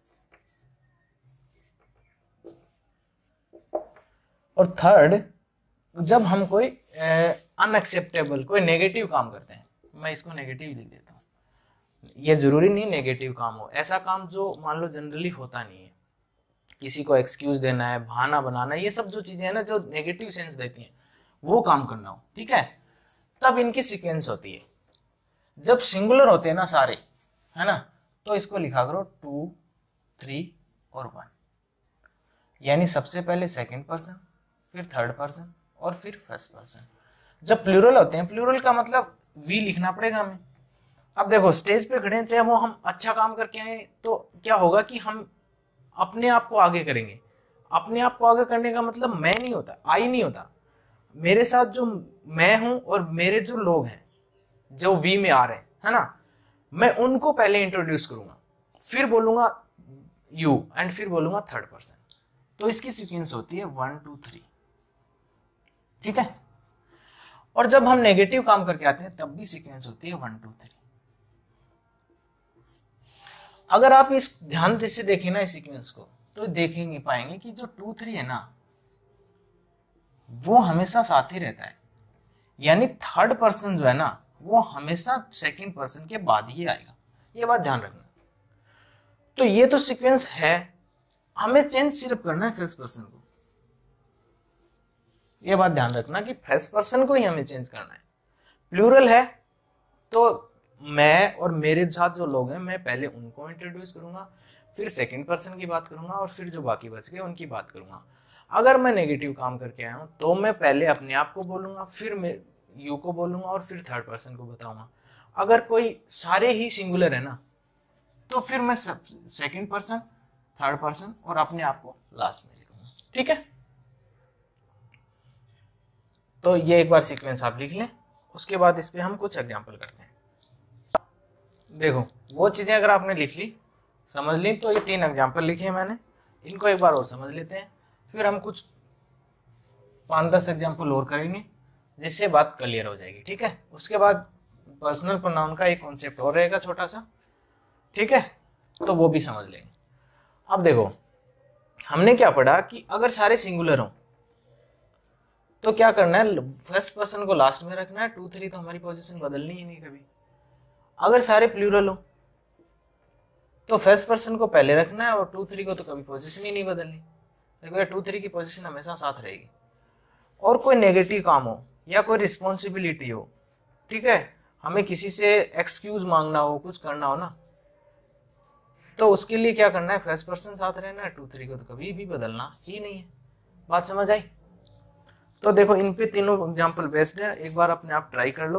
और थर्ड, जब हम कोई अनएक्सेप्टेबल कोई नेगेटिव काम करते हैं, मैं इसको नेगेटिव लिख देता हूँ, ये जरूरी नहीं नेगेटिव काम हो, ऐसा काम जो मान लो जनरली होता नहीं है, किसी को एक्सक्यूज देना है, बहाना बनाना, ये सब जो चीजें हैं ना जो नेगेटिव सेंस देती हैं, वो काम करना हो, ठीक है, तब इनकी सीक्वेंस होती है। जब सिंगुलर होते हैं ना सारे, है ना, तो इसको लिखा करो 2, 3 और 1, यानी सबसे पहले सेकंड पर्सन, फिर थर्ड पर्सन और फिर फर्स्ट पर्सन। जब प्लूरल होते हैं, प्लूरल का मतलब वी लिखना पड़ेगा हमें। अब देखो स्टेज पे खड़े हैं, चाहे वो हम अच्छा काम करके आए, तो क्या होगा कि हम अपने आप को आगे करेंगे। अपने आप को आगे करने का मतलब मैं नहीं होता, आई नहीं होता, मेरे साथ जो मैं हूं और मेरे जो लोग हैं जो वी में आ रहे हैं, है ना, मैं उनको पहले इंट्रोड्यूस करूंगा, फिर बोलूंगा यू, एंड फिर बोलूंगा थर्ड पर्सन। तो इसकी सीक्वेंस होती है 1, 2, 3, ठीक है। और जब हम नेगेटिव काम करके आते हैं तब भी सीक्वेंस होती है 1, 2, 3। अगर आप इस ध्यान से देखें ना इस सीक्वेंस को, तो देखेंगे पाएंगे कि जो 2, 3 है ना, वो हमेशा साथ ही रहता है, यानी थर्ड पर्सन जो है ना, वो हमेशा सेकंड पर्सन के बाद ही आएगा, ये बात ध्यान रखना। तो ये तो सीक्वेंस है, हमें चेंज सिर्फ करना है फर्स्ट पर्सन को, ये बात ध्यान रखना कि फर्स्ट पर्सन को ही हमें चेंज करना है। प्लूरल है तो मैं और मेरे साथ जो लोग हैं, मैं पहले उनको इंट्रोड्यूस करूंगा, फिर सेकंड पर्सन की बात करूंगा, और फिर जो बाकी बच गए उनकी बात करूंगा। अगर मैं नेगेटिव काम करके आया हूं तो मैं पहले अपने आप को बोलूंगा, फिर मैं यू को बोलूंगा, और फिर थर्ड पर्सन को बताऊंगा। अगर कोई सारे ही सिंगुलर है ना, तो फिर मैं सेकंड पर्सन, थर्ड पर्सन और अपने आप को लास्ट में लिखूंगा, ठीक है। तो ये एक बार सीक्वेंस आप लिख लें, उसके बाद इस पे हम कुछ एग्जांपल करते हैं। देखो वो चीजें अगर आपने लिख ली, समझ ली, तो ये 3 एग्जांपल लिखे हैं मैंने, इनको एक बार और समझ लेते हैं, फिर हम कुछ 5-10 एग्जांपल और करेंगे जिससे बात क्लियर हो जाएगी, ठीक है। उसके बाद पर्सनल प्रोनाउन का एक कॉन्सेप्ट और रहेगा छोटा सा, ठीक है, तो वो भी समझ लेंगे। अब देखो हमने क्या पढ़ा कि अगर सारे सिंगुलर हों तो क्या करना है, फर्स्ट पर्सन को लास्ट में रखना है, 2, 3 तो हमारी पोजीशन बदलनी ही नहीं कभी। अगर सारे प्लूरल हो तो फर्स्ट पर्सन को पहले रखना है, और 2, 3 को तो कभी पोजीशन ही नहीं बदलनी, देखो 2, 3 की पोजीशन हमेशा साथ रहेगी। और कोई नेगेटिव काम हो या कोई रिस्पॉन्सिबिलिटी हो, ठीक है, हमें किसी से एक्सक्यूज मांगना हो, कुछ करना हो ना, तो उसके लिए क्या करना है, फर्स्ट पर्सन साथ रहना है, 2, 3 को तो कभी भी बदलना ही नहीं है। बात समझ आई? तो देखो इन पे तीनों एग्जांपल बेस्ड है, एक बार अपने आप ट्राई कर लो।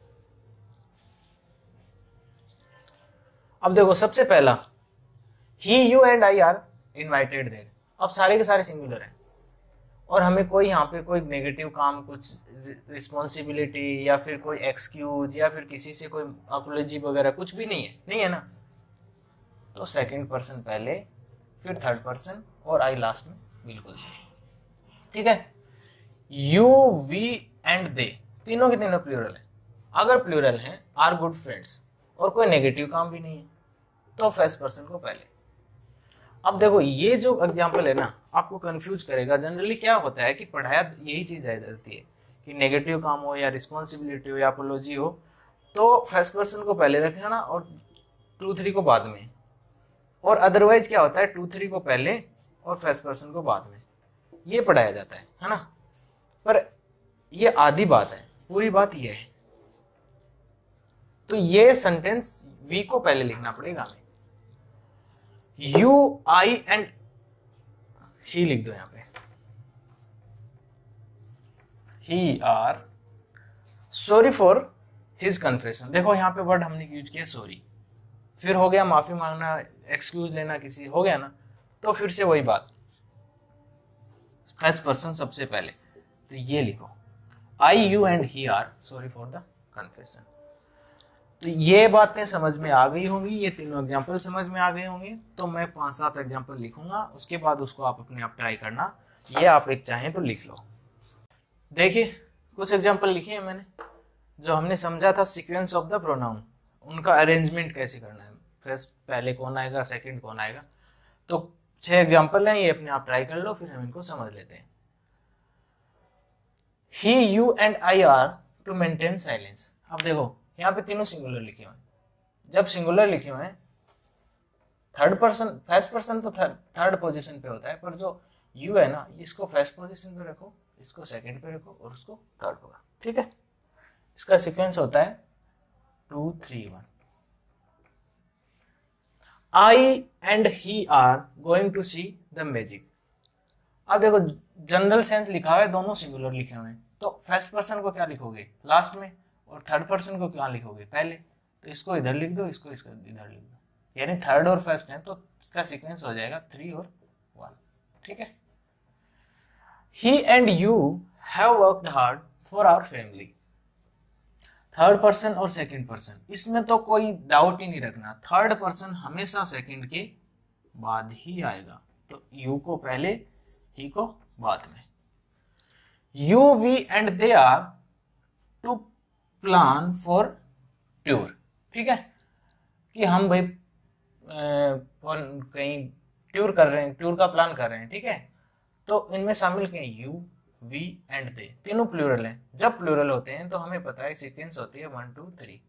अब देखो सबसे पहला, he, you and I are invited there. अब सारे के सारे सिंगुलर हैं और हमें कोई यहाँ पे कोई नेगेटिव काम, कुछ रिस्पॉन्सिबिलिटी या फिर कोई एक्सक्यूज या फिर किसी से कोई अपॉलॉजी वगैरह कुछ भी नहीं है, नहीं है ना। तो सेकंड पर्सन पहले, फिर थर्ड पर्सन और आई लास्ट में, बिल्कुल सही, ठीक है। यू, वी एंड दे तीनों के तीनों प्लूरल है। अगर प्लूरल है, आर गुड फ्रेंड्स, और कोई नेगेटिव काम भी नहीं है, तो फर्स्ट पर्सन को पहले। अब देखो ये जो एग्जांपल है ना, आपको कंफ्यूज करेगा। जनरली क्या होता है कि पढ़ाया यही चीज आ जाती है कि नेगेटिव काम हो या रिस्पॉन्सिबिलिटी हो या अपॉलॉजी हो, तो फर्स्ट पर्सन को पहले रखना ना, और 2, 3 को बाद में। और अदरवाइज क्या होता है, 2, 3 को पहले और फर्स्ट पर्सन को बाद में, ये पढ़ाया जाता है ना। पर ये आधी बात है, पूरी बात ये है। तो ये सेंटेंस वी को पहले लिखना पड़ेगा हमें। यू, आई एंड ही लिख दो यहां पे, he are sorry for his confession. देखो यहां पे वर्ड हमने यूज किया सॉरी, फिर हो गया माफी मांगना, एक्सक्यूज लेना किसी हो गया ना, तो फिर से वही बात, फर्स्ट पर्सन सबसे पहले। तो ये लिखो I, you and he are, sorry for the confusion. तो ये बातें समझ में आ गई होंगी, ये तीनों एग्जाम्पल समझ में आ गए होंगे। तो मैं 5-7 एग्जाम्पल लिखूंगा, उसके बाद उसको आप अपने आप ट्राई करना। ये आप एक चाहें तो लिख लो। देखिए कुछ एग्जाम्पल लिखे हैं मैंने, जो हमने समझा था सीक्वेंस ऑफ द प्रोनाउन, उनका अरेंजमेंट कैसे करना है, फर्स्ट पहले कौन आएगा, सेकंड कौन आएगा। तो 6 एग्जाम्पल हैं, ये अपने आप ट्राई कर लो, फिर हम इनको समझ लेते हैं। He, you and I are to maintain silence. अब देखो यहाँ पे तीनों सिंगुलर लिखे हुए हैं। जब सिंगुलर लिखे हुए हैं, थर्ड पर्सन, फर्स्ट पर्सन तो थर्ड पोजीशन पे होता है, पर जो यू है ना, इसको फर्स्ट पोजीशन पे रखो, इसको सेकंड पे रखो और उसको थर्ड पे, ठीक है। इसका सीक्वेंस होता है 2 3 1। I and he are going to see the magic. अब देखो जनरल सेंस लिखा हुआ है, दोनों सिंगुलर लिखे हुए हैं, तो फर्स्ट पर्सन को क्या लिखोगे लास्ट में, और थर्ड पर्सन को क्या लिखोगे पहले। तो इसको इधर लिख दो, इसको इधर लिख दो, यानी थर्ड और फर्स्ट है, तो इसका सीक्वेंस हो जाएगा 3 और 1, ठीक है। He and you have worked hard for our family. Third person और सेकंड पर्सन, इसमें तो कोई डाउट ही नहीं रखना, थर्ड पर्सन हमेशा सेकंड के बाद ही आएगा। तो यू को पहले, ही को बाद में। You, we and they are to plan for tour, ठीक है, कि हम भाई कहीं टूर कर रहे हैं, टूर का प्लान कर रहे हैं, ठीक है। तो इनमें शामिल क्या है, यू, वी एंड दे, तीनों प्लूरल हैं। जब प्लूरल होते हैं तो हमें पता है सीक्वेंस होती है 1 2 3,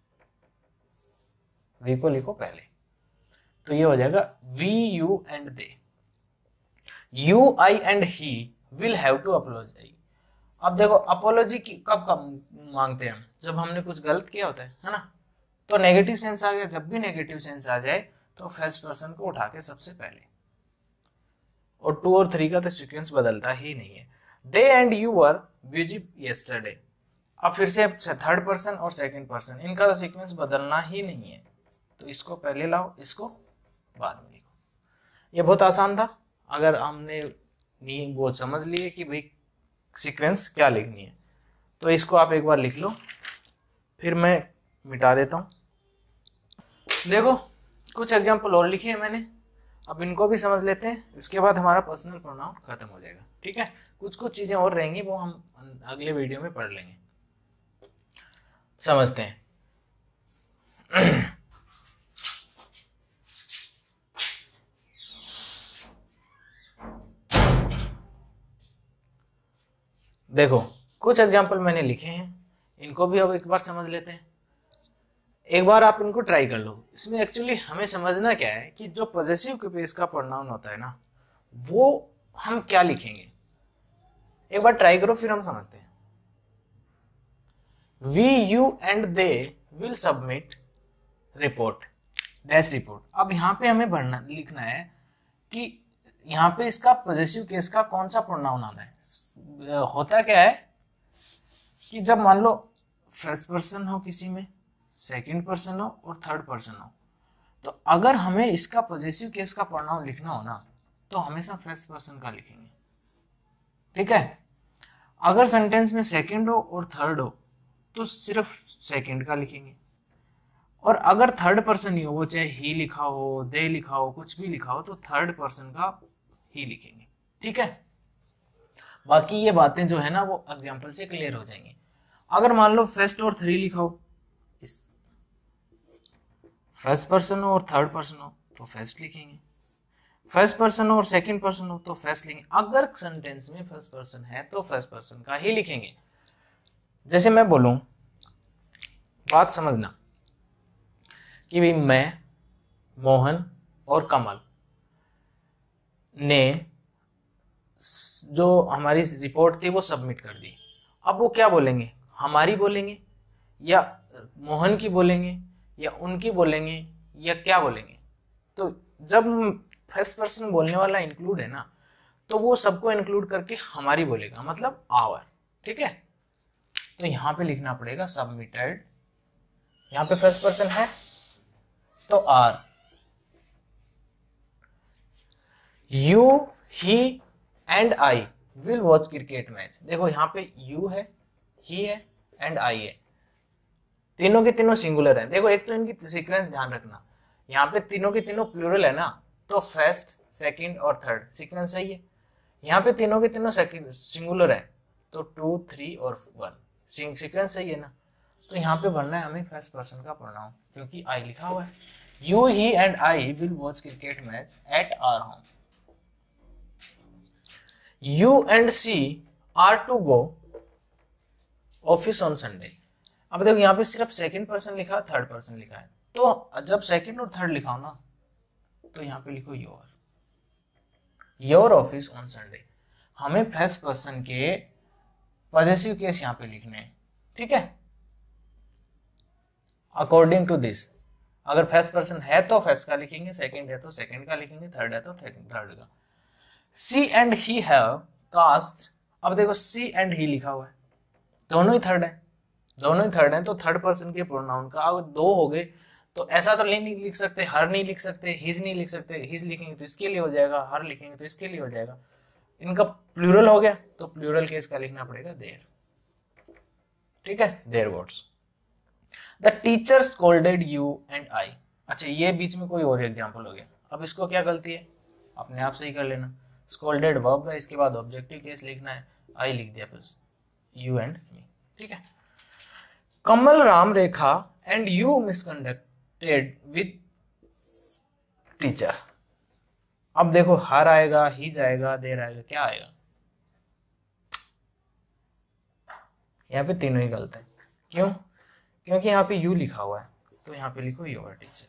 वी को लिखो पहले, तो ये हो जाएगा we, you and they. You, I and he will have to apologize. अब देखो अपोलॉजी कब कब मांगते हैं हम, जब हमने कुछ गलत किया होता है ना। तो नेगेटिव सेंस आ गया, जब भी नेगेटिव सेंस आ जाए तो फर्स्ट पर्सन को उठा के सबसे पहले, और 2 और 3 का तो सीक्वेंस बदलता ही नहीं है। They and you were busy yesterday. अब फिर से थर्ड पर्सन और सेकंड पर्सन, इनका तो सीक्वेंस बदलना ही नहीं है, तो इसको पहले लाओ, इसको बाद में लिखो। ये बहुत आसान था, अगर हमने वो समझ लिए कि भाई सीक्वेंस क्या लिखनी है, तो इसको आप एक बार लिख लो, फिर मैं मिटा देता हूँ। देखो कुछ एग्जाम्पल और लिखे हैं मैंने, अब इनको भी समझ लेते हैं, इसके बाद हमारा पर्सनल प्रोनाउन खत्म हो जाएगा, ठीक है। कुछ कुछ चीजें और रहेंगी, वो हम अगले वीडियो में पढ़ लेंगे। समझते हैं। देखो कुछ एग्जाम्पल मैंने लिखे हैं, इनको भी अब एक बार समझ लेते हैं। एक बार आप इनको ट्राई कर लो। इसमें एक्चुअली हमें समझना क्या है कि जो पॉजेसिव केस का प्रोनाउन होता है ना, वो हम क्या लिखेंगे, एक बार ट्राई करो, फिर हम समझते हैं। We, you and they will submit report, dash report. अब यहाँ पे हमें लिखना है कि यहाँ पे इसका पॉजेसिव केस का कौन सा प्रोनाउन आना है। होता क्या है कि जब मान लो फर्स्ट पर्सन हो किसी में, सेकंड पर्सन हो और थर्ड पर्सन हो, तो अगर हमें इसका पॉजेसिव केस का प्रोनाउन लिखना हो ना, तो हमेशा फर्स्ट पर्सन का लिखेंगे, ठीक है। अगर सेंटेंस में सेकंड हो और थर्ड हो तो सिर्फ सेकंड का लिखेंगे, और अगर थर्ड पर्सन ही हो, वो चाहे ही लिखा हो, दे लिखा हो, कुछ भी लिखा हो, तो थर्ड पर्सन का ही लिखेंगे, ठीक है। बाकी ये बातें जो है ना वो एग्जाम्पल से क्लियर हो जाएंगी। अगर मान लो फर्स्ट और थ्री लिखा हो, इस फर्स्ट पर्सन हो और थर्ड पर्सन हो तो फर्स्ट लिखेंगे, फर्स्ट पर्सन हो और सेकंड पर्सन हो तो फर्स्ट लिखेंगे। अगर सेंटेंस में फर्स्ट पर्सन है तो फर्स्ट पर्सन का ही लिखेंगे। जैसे मैं बोलूं, बात समझना कि भाई मैं, मोहन और कमल ने जो हमारी रिपोर्ट थी वो सबमिट कर दी। अब वो क्या बोलेंगे, हमारी बोलेंगे या मोहन की बोलेंगे या उनकी बोलेंगे या क्या बोलेंगे। तो जब फर्स्ट पर्सन बोलने वाला इंक्लूड है ना, तो वो सबको इंक्लूड करके हमारी बोलेगा, मतलब आवर, ठीक है। तो यहां पे लिखना पड़ेगा सबमिटेड, यहां पे फर्स्ट पर्सन है तो are, you, he and I will watch cricket match. देखो यहाँ पे यू है, ही है एंड आई है, तीनों के तीनों सिंगुलर है। देखो एक तो इनकी सीक्वेंस ध्यान रखना, यहाँ पे तीनों के तीनों प्लूरल है ना, तो फर्स्ट सेकंड और थर्ड सीक्वेंस सही है। यहाँ पे तीनों के तीनों सिंगुलर है, तो 2 3 और 1 सीक्वेंस सही है ना। तो यहाँ पे बनना है हमें फर्स्ट पर्सन का प्रोनाउन, क्योंकि आई लिखा हुआ है। You, he and I will watch cricket match at our home. You and she are to go office on Sunday. अब देखो यहाँ पे सिर्फ सेकंड पर्सन लिखा है, थर्ड पर्सन लिखा है, तो जब सेकंड और थर्ड लिखा हो ना, तो यहाँ पे लिखो योर ऑफिस ऑन संडे। हमें फर्स्ट पर्सन के पॉजेसिव केस यहाँ पे लिखने हैं, ठीक है। अकॉर्डिंग टू दिस, अगर फर्स्ट पर्सन है तो फर्स्ट का लिखेंगे, सेकंड है तो सेकंड का लिखेंगे, थर्ड है तो थर्ड का। She and he have cast. अब देखो सी एंड ही लिखा हुआ है, दोनों ही थर्ड है, दोनों ही थर्ड है, तो थर्ड पर्सन के प्रोनाउन का अगर दो हो गए तो ऐसा तो नहीं लिख सकते, हर नहीं लिख सकते, हिज नहीं लिख सकते। हिज लिखेंगे तो इसके लिए हो जाएगा, हर लिखेंगे तो इसके लिए हो जाएगा। इनका प्लूरल हो गया तो प्लूरल केस का लिखना पड़ेगा देयर, ठीक है, their words. The teacher scolded you and I. अच्छा ये बीच में कोई और एग्जाम्पल हो गया, अब इसको क्या गलती है अपने आप सही कर लेना। स्कोल्डेड वर्ब है, इसके बाद ऑब्जेक्टिव केस लिखना है, आई लिख दिया बस, यू एंड मी, ठीक है। Kamal, Ram, Rekha and you misconducted with teacher. अब देखो हर आएगा, ही जाएगा, देर आएगा, क्या आएगा? यहाँ पे तीनों ही गलत है। क्यों? क्योंकि यहाँ पे यू लिखा हुआ है, तो यहाँ पे लिखो योर टीचर।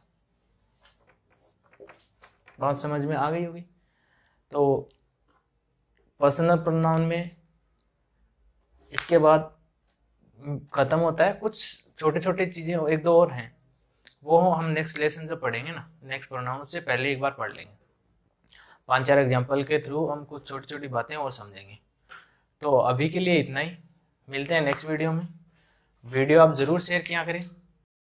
बात समझ में आ गई होगी। तो पर्सनल प्रोनाउन में इसके बाद खत्म होता है। कुछ छोटे छोटे चीजें एक दो और हैं, वो हम नेक्स्ट लेसन से पढ़ेंगे ना, नेक्स्ट प्रोनाउन, उससे पहले एक बार पढ़ लेंगे। 5-4 एग्जाम्पल के थ्रू हम कुछ छोटी छोटी बातें और समझेंगे। तो अभी के लिए इतना ही, मिलते हैं नेक्स्ट वीडियो में। वीडियो आप जरूर शेयर किया करें।